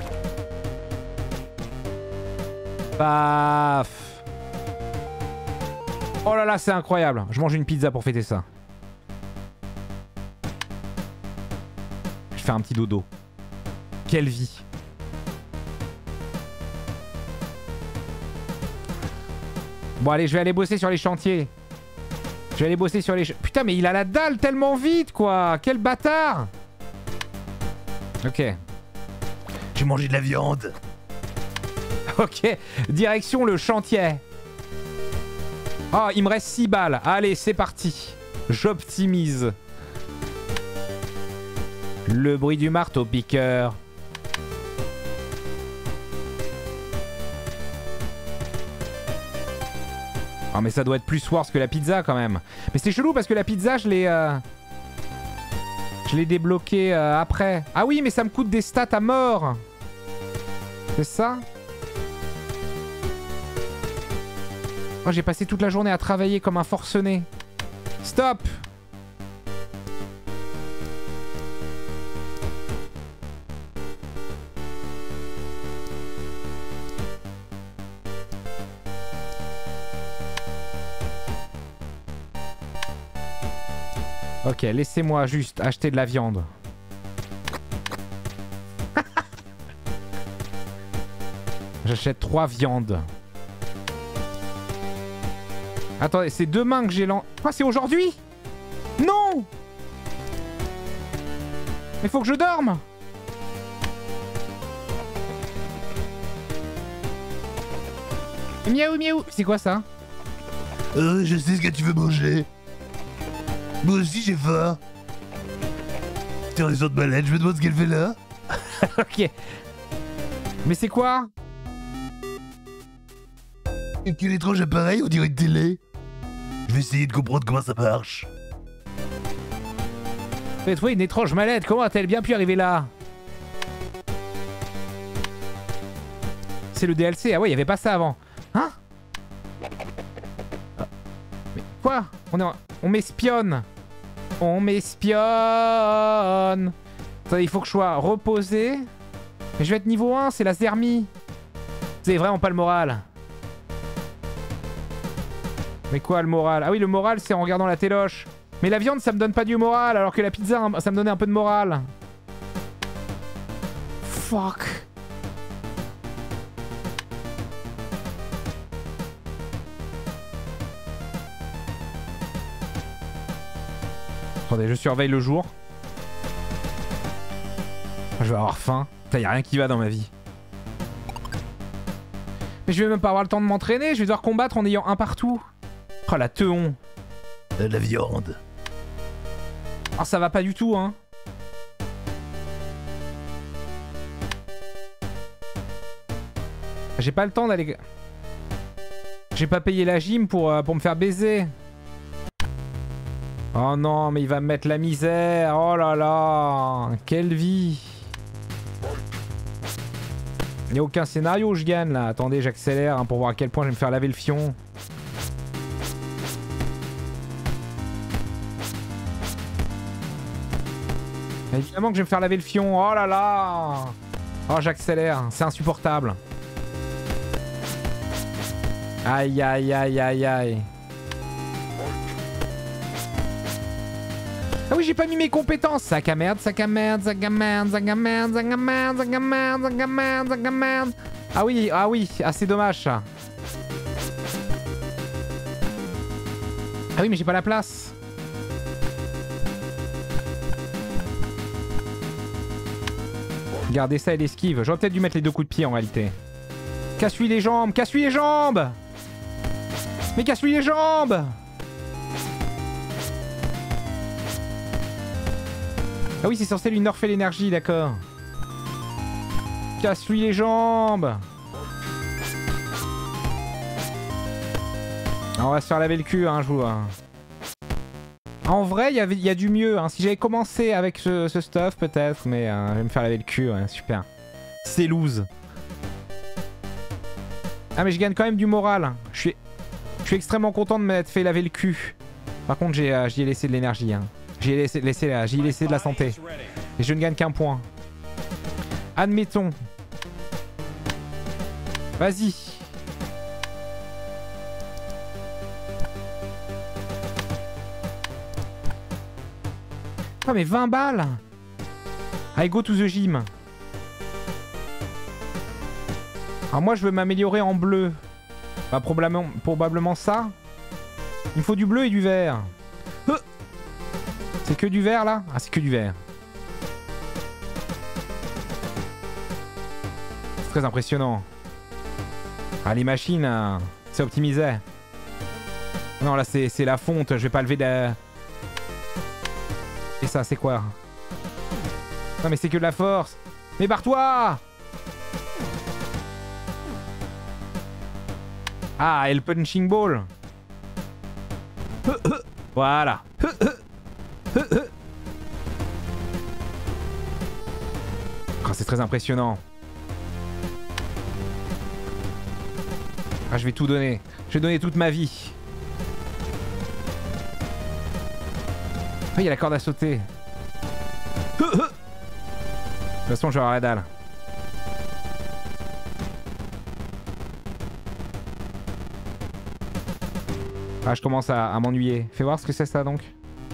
Paf. Oh là là, c'est incroyable. Je mange une pizza pour fêter ça. Je fais un petit dodo. Quelle vie. Bon allez, je vais aller bosser sur les chantiers. Je vais aller bosser sur les... Putain, mais il a la dalle tellement vite, quoi. Quel bâtard. Ok. J'ai mangé de la viande. Ok. Direction le chantier. Oh, il me reste six balles. Allez, c'est parti. J'optimise. Le bruit du marteau piqueur. Oh, mais ça doit être plus worse que la pizza quand même. Mais c'est chelou parce que la pizza, je l'ai... Euh... Je l'ai débloqué euh, après. Ah oui, mais ça me coûte des stats à mort. C'est ça ? Oh, j'ai passé toute la journée à travailler comme un forcené. Stop! Ok, laissez-moi juste acheter de la viande. J'achète trois viandes. Attendez, c'est demain que j'ai l'en... Quoi, c'est aujourd'hui? Non! Il faut que je dorme! Miaou miaou! C'est quoi ça? Euh, je sais ce que tu veux manger. Moi aussi j'ai faim. Tiens, les autres baleines, je me demande ce qu'elle fait là. Ok. Mais c'est quoi? Et quel étrange appareil, on dirait une télé. Je vais essayer de comprendre comment ça marche. Vous avez trouvé une étrange mallette, comment a-t-elle bien pu arriver là? C'est le D L C. Ah ouais, il y avait pas ça avant. Hein? Mais quoi? On est en... On m'espionne. On m'espionne. Attendez, il faut que je sois reposé. Mais je vais être niveau un, c'est la Zermie. Vous avez vraiment pas le moral. Mais quoi le moral? Ah oui, le moral c'est en regardant la téloche. Mais la viande ça me donne pas du moral alors que la pizza ça me donnait un peu de moral. Fuck. Attendez, je surveille le jour. Je vais avoir faim. Putain, y a rien qui va dans ma vie. Mais je vais même pas avoir le temps de m'entraîner. Je vais devoir combattre en ayant un partout. Oh la teon. De la viande. Oh ça va pas du tout hein. J'ai pas le temps d'aller... J'ai pas payé la gym pour, euh, pour me faire baiser. Oh non mais il va me mettre la misère. Oh là là. Quelle vie. Il y a aucun scénario où je gagne là. Attendez j'accélère hein, pour voir à quel point je vais me faire laver le fion. Évidemment que je vais me faire laver le fion. Oh là là. Oh j'accélère. C'est insupportable. Aïe aïe aïe aïe aïe. Ah oui j'ai pas mis mes compétences. Sac à merde, sac à merde, sac à merde, sac à merde, sac à merde, sac à merde, sac à merde, sac à merde. Ah oui, ah oui, ah c'est dommage ça. Ah oui mais j'ai pas la place. Regardez ça et l'esquive. J'aurais peut-être dû mettre les deux coups de pied en réalité. Casse-lui les jambes, casse-lui les jambes. Mais casse-lui les jambes. Ah oui c'est censé lui nerfer l'énergie, d'accord. Casse-lui les jambes. On va se faire laver le cul hein, je vous vois. En vrai, il y, avait, y a du mieux. Hein. Si j'avais commencé avec ce, ce stuff, peut-être, mais euh, je vais me faire laver le cul. Ouais, super. C'est loose. Ah, mais je gagne quand même du moral. Je suis, je suis extrêmement content de m'être fait laver le cul. Par contre, j'y euh, ai laissé de l'énergie. Hein. J'y ai laissé, laissé, euh, j'y ai laissé de la santé. Et je ne gagne qu'un point. Admettons. Vas-y. Oh mais vingt balles. I go to the gym. Alors moi je veux m'améliorer en bleu. Bah probablement, probablement ça. Il me faut du bleu et du vert. Euh c'est que du vert là? Ah c'est que du vert. C'est très impressionnant. Ah les machines, hein, c'est optimisé. Non là c'est la fonte, je vais pas lever de... Et ça, c'est quoi? Non mais c'est que de la force. Mais barre-toi! Ah, et le punching ball. Voilà. Oh, c'est très impressionnant. Ah, je vais tout donner. Je vais donner toute ma vie. Oh, il y a la corde à sauter. De toute façon, je vais avoir la dalle. Ah, je commence à, à m'ennuyer. Fais voir ce que c'est ça donc.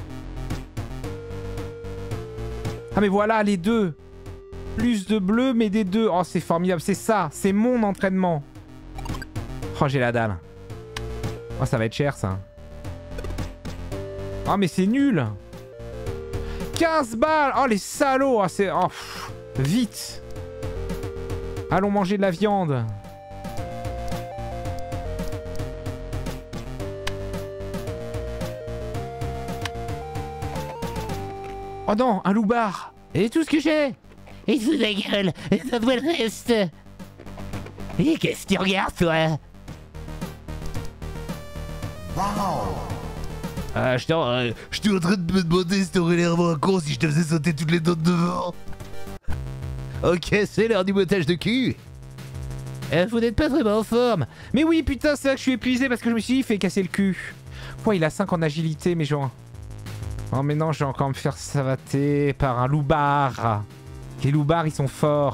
Ah, mais voilà, les deux. Plus de bleu, mais des deux. Oh, c'est formidable. C'est ça. C'est mon entraînement. Oh, j'ai la dalle. Oh, ça va être cher, ça. Oh, mais c'est nul. quinze balles. Oh les salauds. Oh, c'est... Oh, pff, vite. Allons manger de la viande. Oh non, un loupard. Et tout ce que j'ai. Et sous la gueule, ça doit le reste. Et qu'est-ce que tu regardes, toi? Ah, je t'en... Euh, J'étais en train de me demander si t'aurais l'air vraiment un con si je te faisais sauter toutes les dents de devant. Ok, c'est l'heure du bottage de cul. Euh, vous n'êtes pas vraiment en forme. Mais oui, putain, c'est vrai que je suis épuisé parce que je me suis dit, il fait casser le cul. Quoi, il a cinq en agilité, mais genre... Oh mais non, je vais encore me faire savater par un loupard. Les loupards, ils sont forts.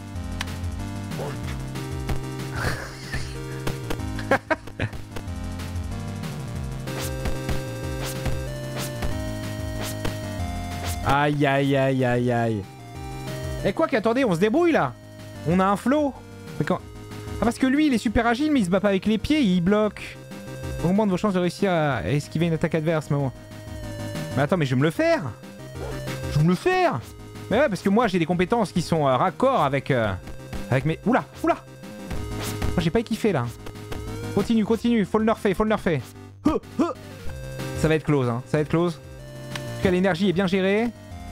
Aïe aïe aïe aïe aïe. Et quoi qu'attendez, on se débrouille là. On a un flow. Mais quand... Ah parce que lui il est super agile mais il se bat pas avec les pieds, il bloque. Augmente vos chances de réussir à esquiver une attaque adverse. Mais, bon. Mais attends, mais je vais me le faire. Je vais me le faire. Mais ouais, parce que moi j'ai des compétences qui sont euh, raccord avec euh, avec mes... Oula, oula. Moi j'ai pas kiffé là. Continue, continue, faut le nerfer, faut le nerfer. Huh, huh. Ça va être close, hein, ça va être close. En tout cas l'énergie est bien gérée.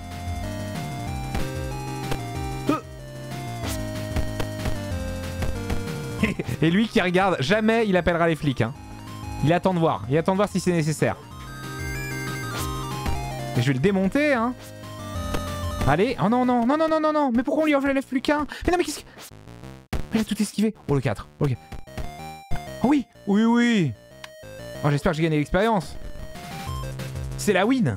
Et lui qui regarde, jamais il appellera les flics. Hein. Il attend de voir, il attend de voir si c'est nécessaire. Et je vais le démonter, hein. Allez, oh non, non, non, non, non, non, non. Mais pourquoi on lui enlève plus qu'un? Mais non, mais qu'est-ce que... Il a tout esquivé. Oh, le quatre, ok. Oh oui, oui, oui. Oh, j'espère que j'ai gagné l'expérience. C'est la win.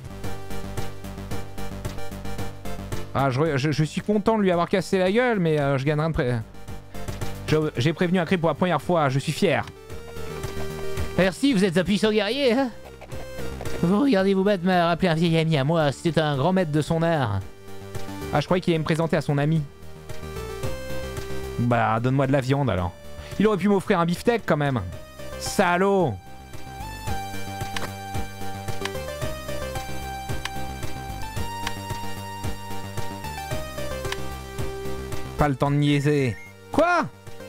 Ah, je, je, je suis content de lui avoir cassé la gueule, mais euh, je gagnerai de près. J'ai prévenu un crime pour la première fois, je suis fier. Merci, vous êtes un puissant guerrier, hein. Vous regardez vous battre m'a rappelé un vieil ami à moi, c'était un grand maître de son art. Ah, je croyais qu'il allait me présenter à son ami. Bah, donne-moi de la viande alors. Il aurait pu m'offrir un beefsteak quand même. Salaud. Pas le temps de niaiser. Quoi?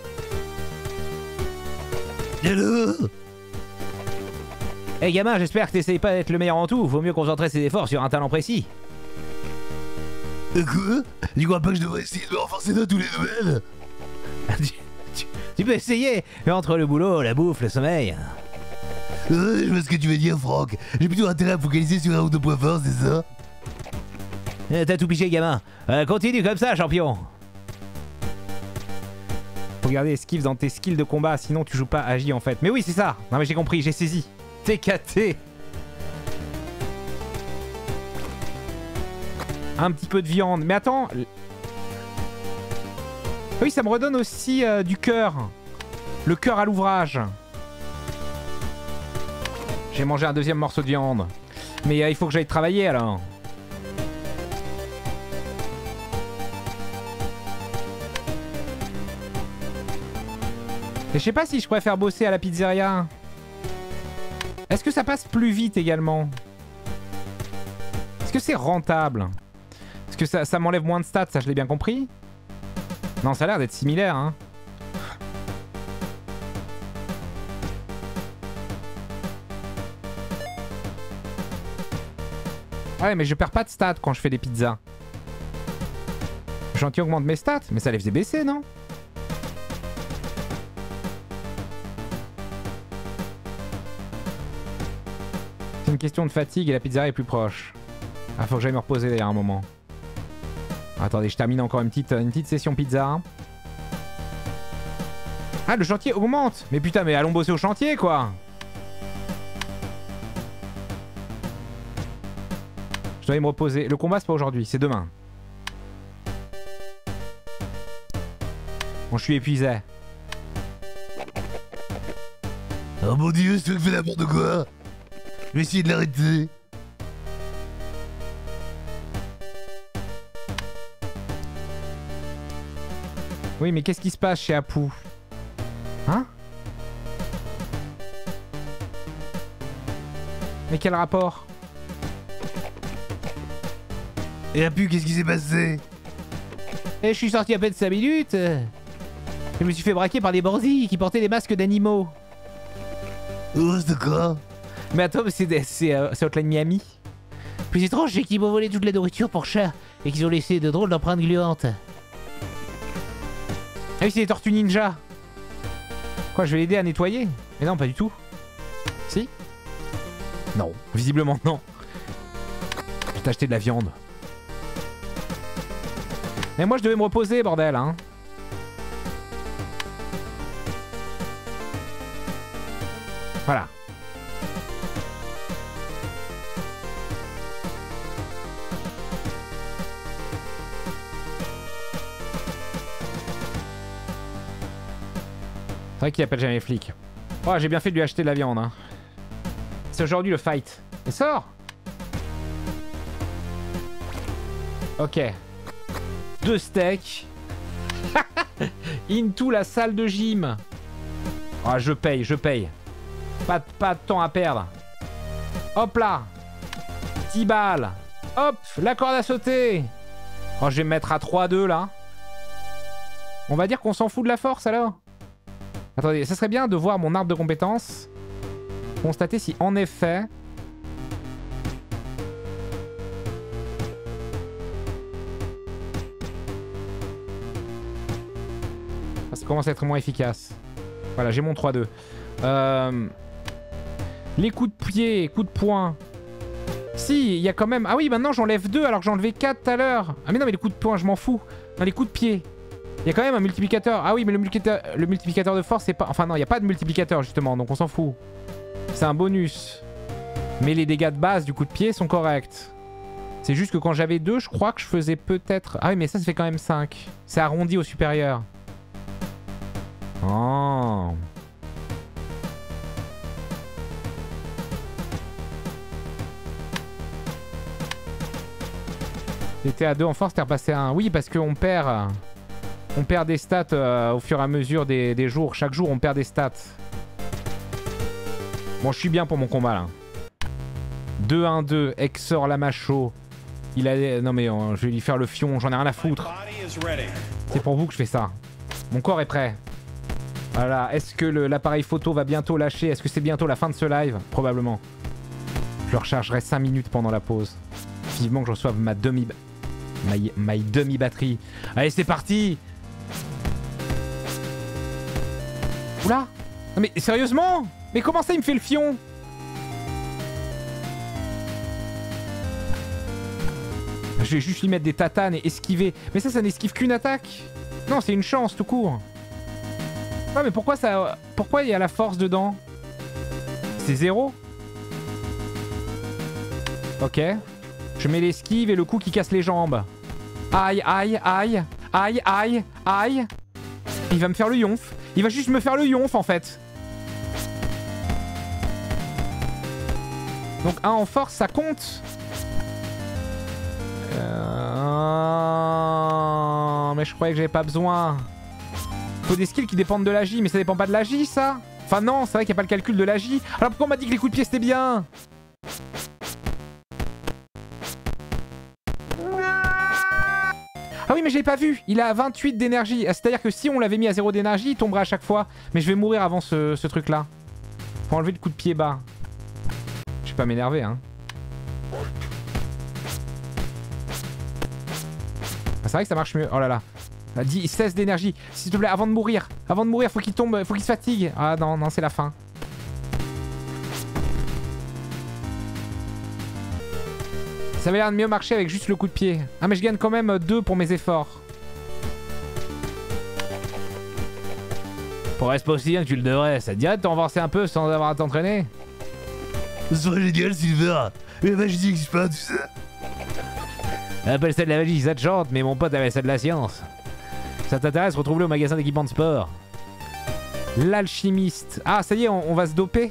Hello. Eh hey, gamin, j'espère que t'essayes pas d'être le meilleur en tout. Vaut mieux concentrer ses efforts sur un talent précis. Euh, quoi? Tu crois pas que je devrais essayer de me renforcer dans tous les domaines? tu, tu, tu peux essayer, mais entre le boulot, la bouffe, le sommeil... Euh, je vois ce que tu veux dire, Franck. J'ai plutôt intérêt à me focaliser sur un ou deux points forts, c'est ça? Euh, T'as tout piché, gamin. Euh, continue comme ça, champion. Faut garder esquive dans tes skills de combat, sinon tu joues pas agi en fait. Mais oui, c'est ça. Non mais j'ai compris, j'ai saisi. T K T. Un petit peu de viande. Mais attends. Oui, ça me redonne aussi euh, du cœur. Le cœur à l'ouvrage. J'ai mangé un deuxième morceau de viande. Mais euh, il faut que j'aille travailler alors. Et je sais pas si je préfère bosser à la pizzeria. Est-ce que ça passe plus vite également? Est-ce que c'est rentable? Est-ce que ça, ça m'enlève moins de stats? Ça, je l'ai bien compris. Non, ça a l'air d'être similaire, hein. Ouais, mais je perds pas de stats quand je fais des pizzas. Gentil augmente mes stats, mais ça les faisait baisser, non? C'est une question de fatigue et la pizzeria est plus proche. Ah, faut que j'aille me reposer d'ailleurs un moment. Attendez, je termine encore une petite, une petite session pizza. Ah, le chantier augmente! Mais putain, mais allons bosser au chantier, quoi! Je dois aller me reposer. Le combat, c'est pas aujourd'hui, c'est demain. Bon, je suis épuisé. Oh mon dieu, c'est fait n'importe quoi! Je vais essayer de l'arrêter. Oui, mais qu'est-ce qui se passe chez Apu? Hein? Mais quel rapport? Et Apu, qu'est-ce qui s'est passé? Et je suis sorti à peine cinq minutes. Je me suis fait braquer par des bandits qui portaient des masques d'animaux. Oh, c'est quoi? Mais attends, mais c'est euh, Hotline Miami. Plus étrange, c'est qu'ils m'ont volé toute la nourriture pour chat et qu'ils ont laissé de drôles d'empreintes gluantes. Ah oui, c'est les Tortues Ninja. Quoi, je vais l'aider à nettoyer? Mais non, pas du tout. Si? Non, visiblement non. Je vais t'acheter de la viande. Mais moi, je devais me reposer, bordel, hein. Voilà. C'est vrai qu'il appelle jamais les flics. Oh, j'ai bien fait de lui acheter de la viande. Hein. C'est aujourd'hui le fight. Et sort. Ok. Deux steaks. Into la salle de gym. Ah, oh, je paye, je paye. Pas, pas de temps à perdre. Hop là. dix balles. Hop, la corde à sauter. Oh, je vais me mettre à trois deux là. On va dire qu'on s'en fout de la force alors. Attendez, ça serait bien de voir mon arbre de compétences. Constater si en effet... Ça commence à être moins efficace. Voilà, j'ai mon trois deux. Euh... Les coups de pied, coups de poing. Si, il y a quand même... Ah oui, maintenant j'enlève deux alors que j'en enlevé quatre tout à l'heure. Ah mais non, mais les coups de poing, je m'en fous. Non, les coups de pied. Il y a quand même un multiplicateur. Ah oui, mais le multiplicateur, le multiplicateur de force, c'est pas... Enfin non, il n'y a pas de multiplicateur justement, donc on s'en fout. C'est un bonus. Mais les dégâts de base du coup de pied sont corrects. C'est juste que quand j'avais deux, je crois que je faisais peut-être... Ah oui, mais ça, ça fait quand même cinq. C'est arrondi au supérieur. Oh. T'étais à deux en force, t'es repassé à un. Oui, parce qu'on perd... On perd des stats euh, au fur et à mesure des, des jours. Chaque jour, on perd des stats. Bon, je suis bien pour mon combat, là. deux un deux, Exor Lamacho. Il a... Non, mais euh, je vais lui faire le fion. J'en ai rien à foutre. C'est pour vous que je fais ça. Mon corps est prêt. Voilà. Est-ce que l'appareil photo va bientôt lâcher? Est-ce que c'est bientôt la fin de ce live? Probablement. Je le rechargerai cinq minutes pendant la pause. Vivement que je reçoive ma demi... Ma, ma demi-batterie. Allez, c'est parti! Oula! Non mais sérieusement? Mais comment ça il me fait le fion? Je vais juste lui mettre des tatanes et esquiver. Mais ça, ça n'esquive qu'une attaque. Non, c'est une chance tout court. Ouais, mais pourquoi ça... Pourquoi il y a la force dedans? C'est zéro? Ok. Je mets l'esquive et le coup qui casse les jambes. Aïe, aïe, aïe. Aïe, aïe, aïe. Il va me faire le yonf. Il va juste me faire le yonf en fait. Donc un en force, ça compte. Euh... Mais je croyais que j'avais pas besoin. Faut des skills qui dépendent de l'A J, mais ça dépend pas de l'A J ça. Enfin non, c'est vrai qu'il n'y a pas le calcul de l'A J. Alors pourquoi on m'a dit que les coups de pied c'était bien? Ah oui, mais je l'ai pas vu. Il a vingt-huit d'énergie. C'est-à-dire que si on l'avait mis à zéro d'énergie, il tomberait à chaque fois. Mais je vais mourir avant ce, ce truc-là. Faut enlever le coup de pied bas. Je vais pas m'énerver, hein. Ah, c'est vrai que ça marche mieux. Oh là là. dix, seize d'énergie. S'il te plaît, avant de mourir. Avant de mourir, faut qu'il tombe. Faut qu'il se fatigue. Ah non, non, c'est la fin. Ça avait l'air de mieux marcher avec juste le coup de pied. Ah mais je gagne quand même deux pour mes efforts. Pour rester aussi bien que tu le devrais, ça te dirait de t'enforcer un peu sans avoir à t'entraîner? Ce serait génial, Silver. Mais la magie n'existe pas, tu sais. Appelle ça de la magie, ça te chante, mais mon pote avait ça de la science. Ça t'intéresse, retrouve-le au magasin d'équipement de sport. L'alchimiste. Ah ça y est, on, on va se doper.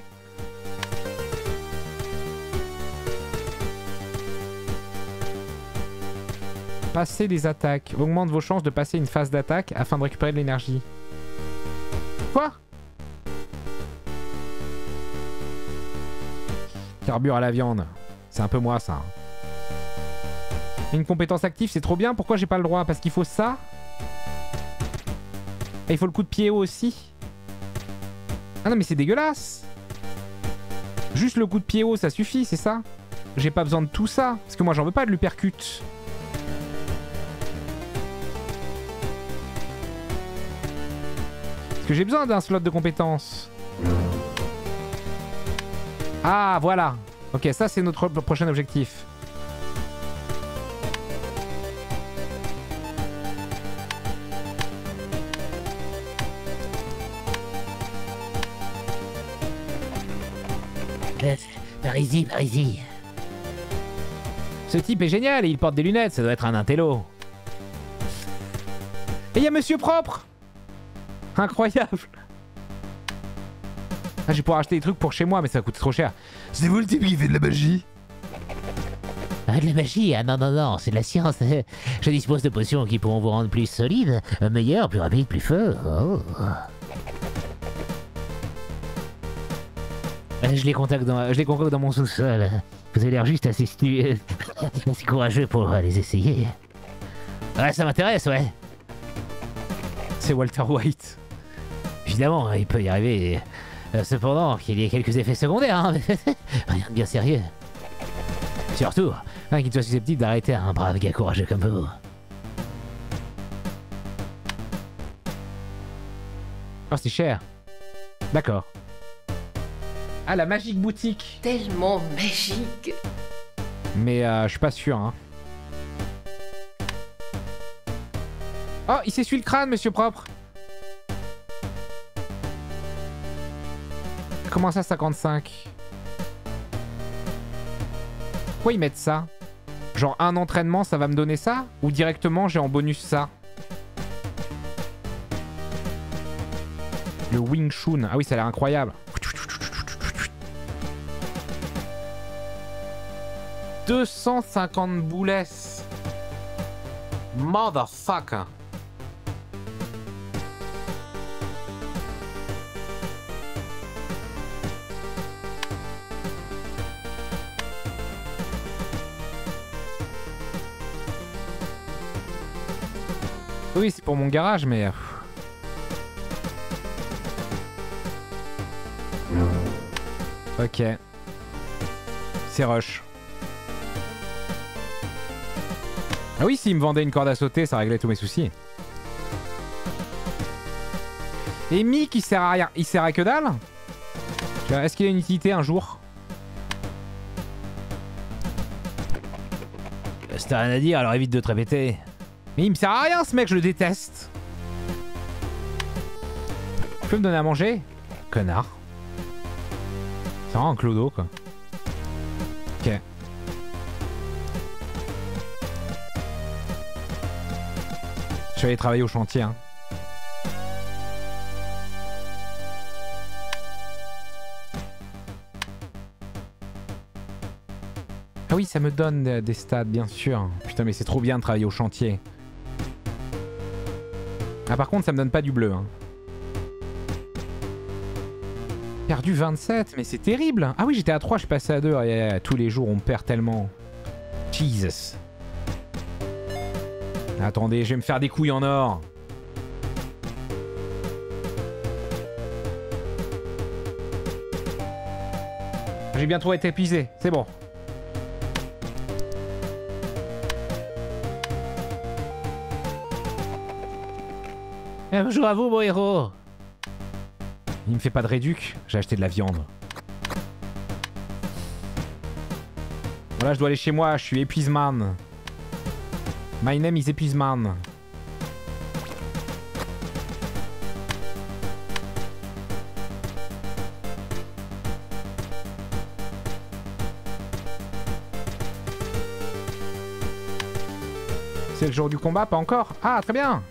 Passer des attaques. Augmente vos chances de passer une phase d'attaque afin de récupérer de l'énergie. Quoi? Carbure à la viande. C'est un peu moi ça. Une compétence active, c'est trop bien. Pourquoi j'ai pas le droit? Parce qu'il faut ça. Et il faut le coup de pied haut aussi. Ah non mais c'est dégueulasse. Juste le coup de pied haut, ça suffit, c'est ça? J'ai pas besoin de tout ça. Parce que moi j'en veux pas de l'uppercut. Parce que j'ai besoin d'un slot de compétences. Ah, voilà. Ok, ça c'est notre prochain objectif. Euh, Par ici, par ici. Ce type est génial et il porte des lunettes, ça doit être un intello. Et il y a Monsieur Propre. Incroyable. Ah, je vais pouvoir acheter des trucs pour chez moi, mais ça coûte trop cher. C'est vous le type qui fait de la magie? Ah, de la magie? Ah non, non, non, c'est de la science. Je dispose de potions qui pourront vous rendre plus solide, meilleur, plus rapide, plus fort. Oh. Je les contacte dans, je les concocte dans mon sous-sol. Vous avez l'air juste assez stu... assez courageux pour les essayer. Ouais, ça m'intéresse, ouais. C'est Walter White. Évidemment, il peut y arriver. Euh, cependant, qu'il y ait quelques effets secondaires, hein. Rien de bien sérieux. Surtout, hein, qu'il soit susceptible d'arrêter un brave gars courageux comme vous. Oh, c'est cher. D'accord. Ah, la Magic Boutique. Tellement magique. Mais euh, je suis pas sûr, hein. Oh, il s'essuie le crâne, Monsieur Propre. Comment ça, cinquante-cinq? Pourquoi ils mettent ça? Genre un entraînement, ça va me donner ça? Ou directement, j'ai en bonus ça? Le Wing Chun. Ah oui, ça a l'air incroyable. deux cent cinquante boules. Motherfucker. Oui, c'est pour mon garage, mais... Ok. C'est rush. Ah oui, s'il me vendait une corde à sauter, ça réglait tous mes soucis. Et Mick, il sert à rien. Il sert à que dalle? Est-ce qu'il a une utilité un jour? Si t'as rien à dire, alors évite de te répéter. Mais il me sert à rien, ce mec, je le déteste. Tu peux me donner à manger? Connard. C'est vraiment un clodo, quoi. Ok. Je vais aller travailler au chantier, hein. Ah oui, ça me donne des stats, bien sûr. Putain, mais c'est trop bien de travailler au chantier. Ah, par contre, ça me donne pas du bleu, hein. Perdu vingt-sept, mais c'est terrible. Ah oui, j'étais à trois, je suis passé à deux. Ah, yeah, yeah, tous les jours, on perd tellement. Jesus. Attendez, je vais me faire des couilles en or. J'ai bientôt été épuisé, c'est bon. Eh, bonjour à vous, mon héros. Il me fait pas de réduc, j'ai acheté de la viande. Voilà, je dois aller chez moi, je suis épuiseman. My name is épuiseman. C'est le jour du combat, pas encore? Ah, très bien.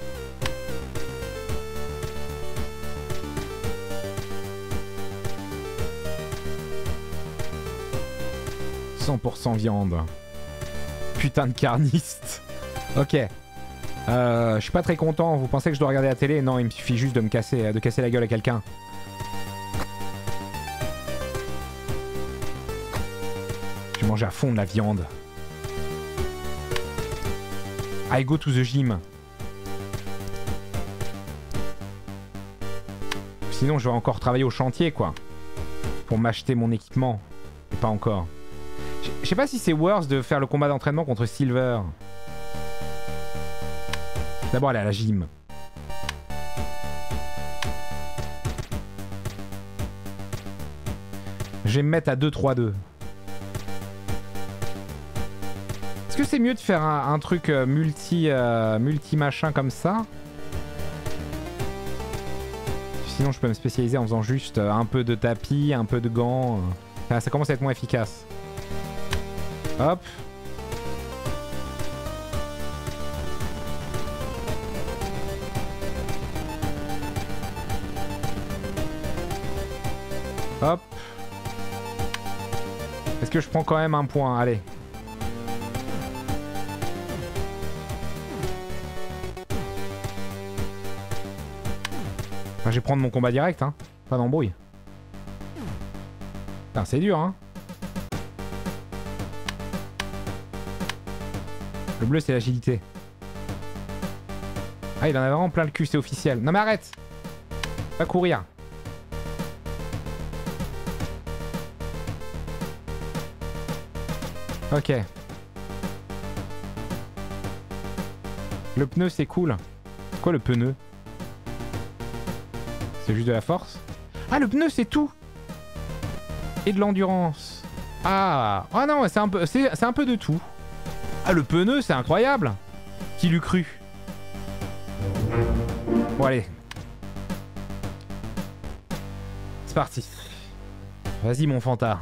cent pour cent viande. Putain de carniste. Ok. Euh, je suis pas très content. Vous pensez que je dois regarder la télé? Non, il me suffit juste de me casser, de casser la gueule à quelqu'un. Je vais manger à fond de la viande. I go to the gym. Sinon, je vais encore travailler au chantier, quoi. Pour m'acheter mon équipement. Et pas encore. Je sais pas si c'est worse de faire le combat d'entraînement contre Silver. D'abord aller à la gym. Je vais me mettre à deux trois deux. Est-ce que c'est mieux de faire un, un truc euh, multi, euh, multi machin comme ça? Sinon je peux me spécialiser en faisant juste euh, un peu de tapis, un peu de gants. Euh. Ah, ça commence à être moins efficace. Hop. Hop. Est-ce que je prends quand même un point? Allez. Enfin, je vais prendre mon combat direct, hein. Pas d'embrouille. Putain, c'est dur, hein. Le bleu, c'est l'agilité. Ah, il en a vraiment plein le cul, c'est officiel. Non mais arrête. Pas courir. Ok. Le pneu, c'est cool. C'est quoi le pneu? C'est juste de la force? Ah, le pneu, c'est tout. Et de l'endurance. Ah. Ah non, c'est un peu, c'est un peu de tout. Ah, le pneu, c'est incroyable. Qui l'eût cru? Bon, allez. C'est parti. Vas-y, mon fantard.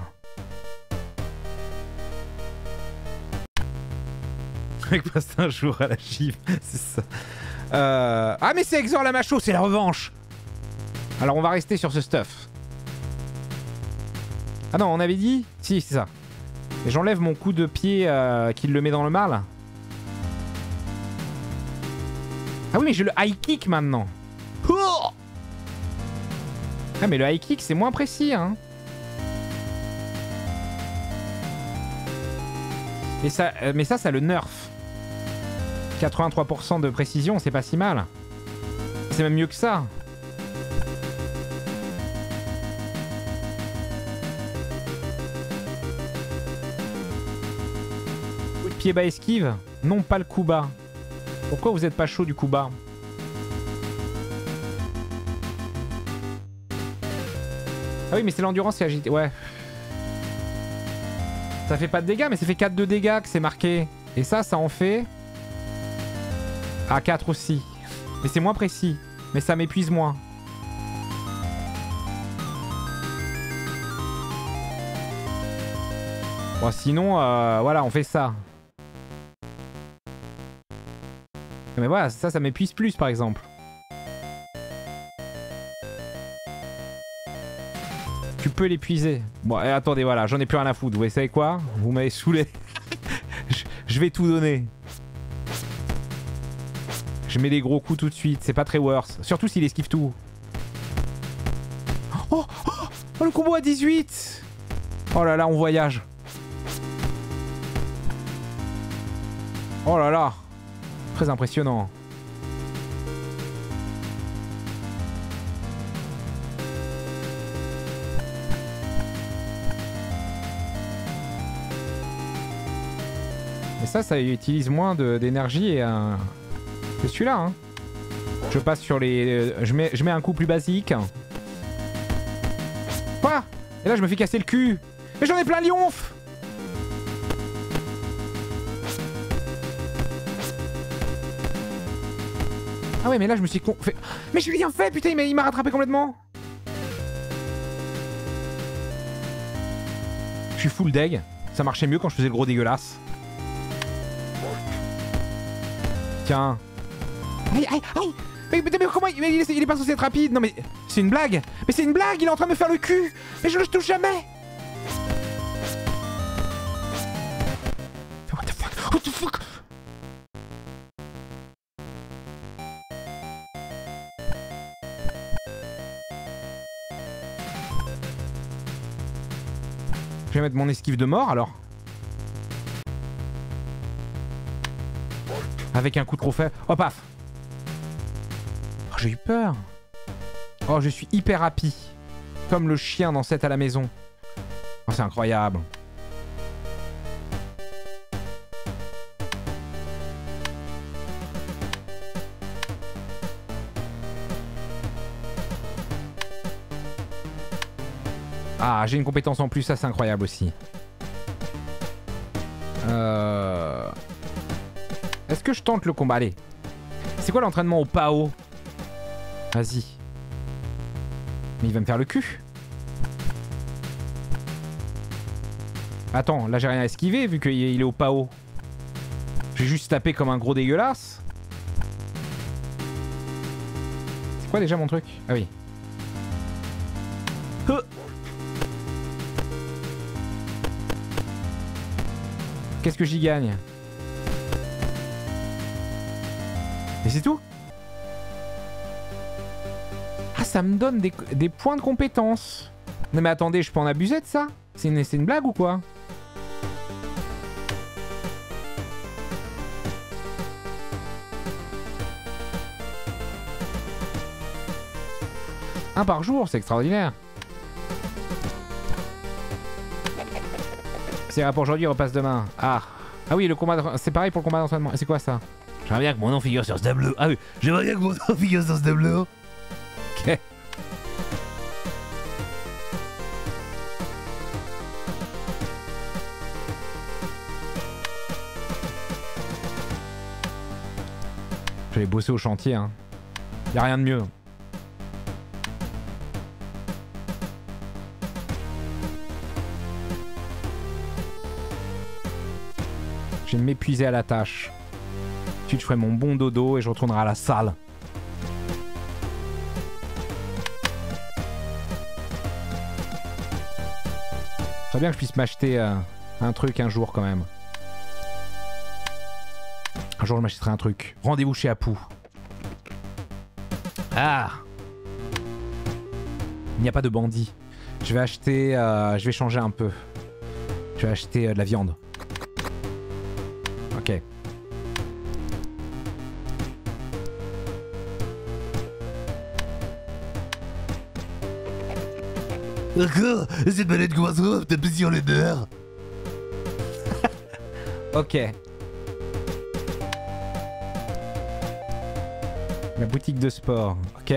Mec passe un jour à la gym, c'est ça. Euh... Ah, mais c'est Exor Lamacho, c'est la revanche. Alors, on va rester sur ce stuff. Ah non, on avait dit? Si, c'est ça. Et j'enlève mon coup de pied euh, qui le met dans le mal. Ah oui, mais j'ai le high kick maintenant. Oh, ah, mais le high kick, c'est moins précis, hein. Et ça, euh, mais ça, ça le nerf. quatre-vingt-trois pour cent de précision, c'est pas si mal. C'est même mieux que ça. Coup de pied bas esquive? Non, pas le coup bas. Pourquoi vous êtes pas chaud du coup bas? Ah oui, mais c'est l'endurance et agilité. Ouais. Ça fait pas de dégâts, mais ça fait quatre de dégâts que c'est marqué. Et ça, ça en fait... Ah, quatre aussi. Mais c'est moins précis. Mais ça m'épuise moins. Bon, sinon, euh, voilà, on fait ça. Mais voilà, ça, ça m'épuise plus, par exemple. Tu peux l'épuiser. Bon, et attendez, voilà, j'en ai plus rien à foutre. Vous savez quoi? Vous m'avez saoulé. je, je vais tout donner. Je mets des gros coups tout de suite. C'est pas très worse. Surtout s'il esquive tout. Oh, oh, oh, le combo à dix-huit. Oh là là, on voyage. Oh là là. Très impressionnant. Et ça, ça utilise moins d'énergie et un... que celui-là. Hein. Je passe sur les... Je mets, je mets un coup plus basique. Quoi? Et là, je me fais casser le cul. Mais j'en ai plein l'ionf. Ah ouais, mais là, je me suis con... fait... Mais je lui ai rien fait, putain, il m'a rattrapé complètement. Je suis full deg. Ça marchait mieux quand je faisais le gros dégueulasse. Tiens. Aïe, aïe, aïe. Mais, mais, mais comment il, mais il, est, il est pas censé être rapide? Non mais c'est une blague. Mais c'est une blague, il est en train de me faire le cul. Mais je le touche jamais. What the fuck? What the fuck? Je vais mettre mon esquive de mort alors. Avec un coup trop faible. Oh paf. Oh, j'ai eu peur. Oh, je suis hyper happy. Comme le chien dans sept à la maison. Oh, c'est incroyable. Ah, j'ai une compétence en plus, ça c'est incroyable aussi. Euh... Est-ce que je tente le combat? Allez. C'est quoi l'entraînement au P A O? Vas-y. Mais il va me faire le cul. Attends, là j'ai rien esquivé vu qu'il est au pas haut. J'ai juste tapé comme un gros dégueulasse. C'est quoi déjà mon truc? Ah oui. Huh. Qu'est-ce que j'y gagne? Et c'est tout? Ah, ça me donne des, des points de compétence. Non mais attendez, je peux en abuser de ça? C'est une, c'est une blague ou quoi? Un par jour, c'est extraordinaire. C'est là pour aujourd'hui, on repasse demain. Ah. Ah oui, le combat, c'est pareil pour le combat d'entraînement. C'est quoi ça? J'aimerais bien que mon nom figure sur ce tableau. Ah oui, j'aimerais bien que mon nom figure sur ce tableau. Ok. J'allais bosser au chantier, hein. Y'a rien de mieux. Je vais m'épuiser à la tâche. Ensuite, je ferai mon bon dodo et je retournerai à la salle. Très bien que je puisse m'acheter euh, un truc un jour quand même. Un jour, je m'achèterai un truc. Rendez-vous chez Apu. Ah! Il n'y a pas de bandit. Je vais acheter... Euh, je vais changer un peu. Je vais acheter euh, de la viande. Ok. D'accord, cette balade commencera à taper sur les nerfs. Ok. La boutique de sport. Ok.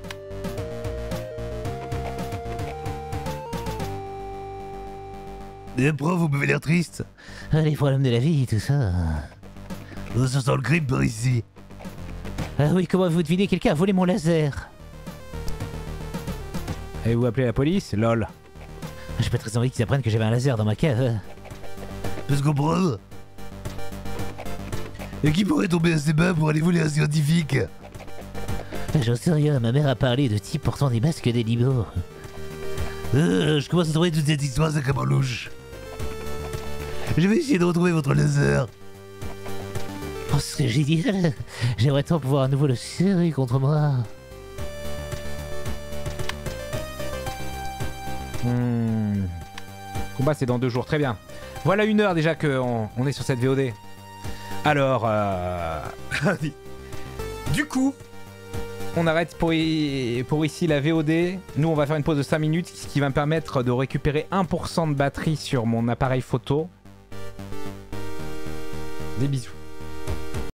Et prof, vous m'avez l'air triste. Ah, les problèmes de la vie, tout ça. Oh, ça sent le crime par ici. Ah oui, comment vous devinez, quelqu'un a volé mon laser? Et vous appelez la police? Lol. J'ai pas très envie qu'ils apprennent que j'avais un laser dans ma cave. Je comprends. Et qui pourrait tomber assez bas pour aller voler un scientifique? J'en sais rien, ma mère a parlé de types portant des masques des libos. Euh, je commence à trouver toute cette histoire sacrément louche. Je vais essayer de retrouver votre laser. Oh, ce serait génial. J'aimerais tant pouvoir à nouveau le serrer contre moi. Hmm. Combat c'est dans deux jours, très bien. Voilà une heure déjà qu'on on est sur cette V O D. Alors, euh... du coup, on arrête pour, y... pour ici la V O D. Nous on va faire une pause de cinq minutes, ce qui va me permettre de récupérer un pour cent de batterie sur mon appareil photo. Des bisous.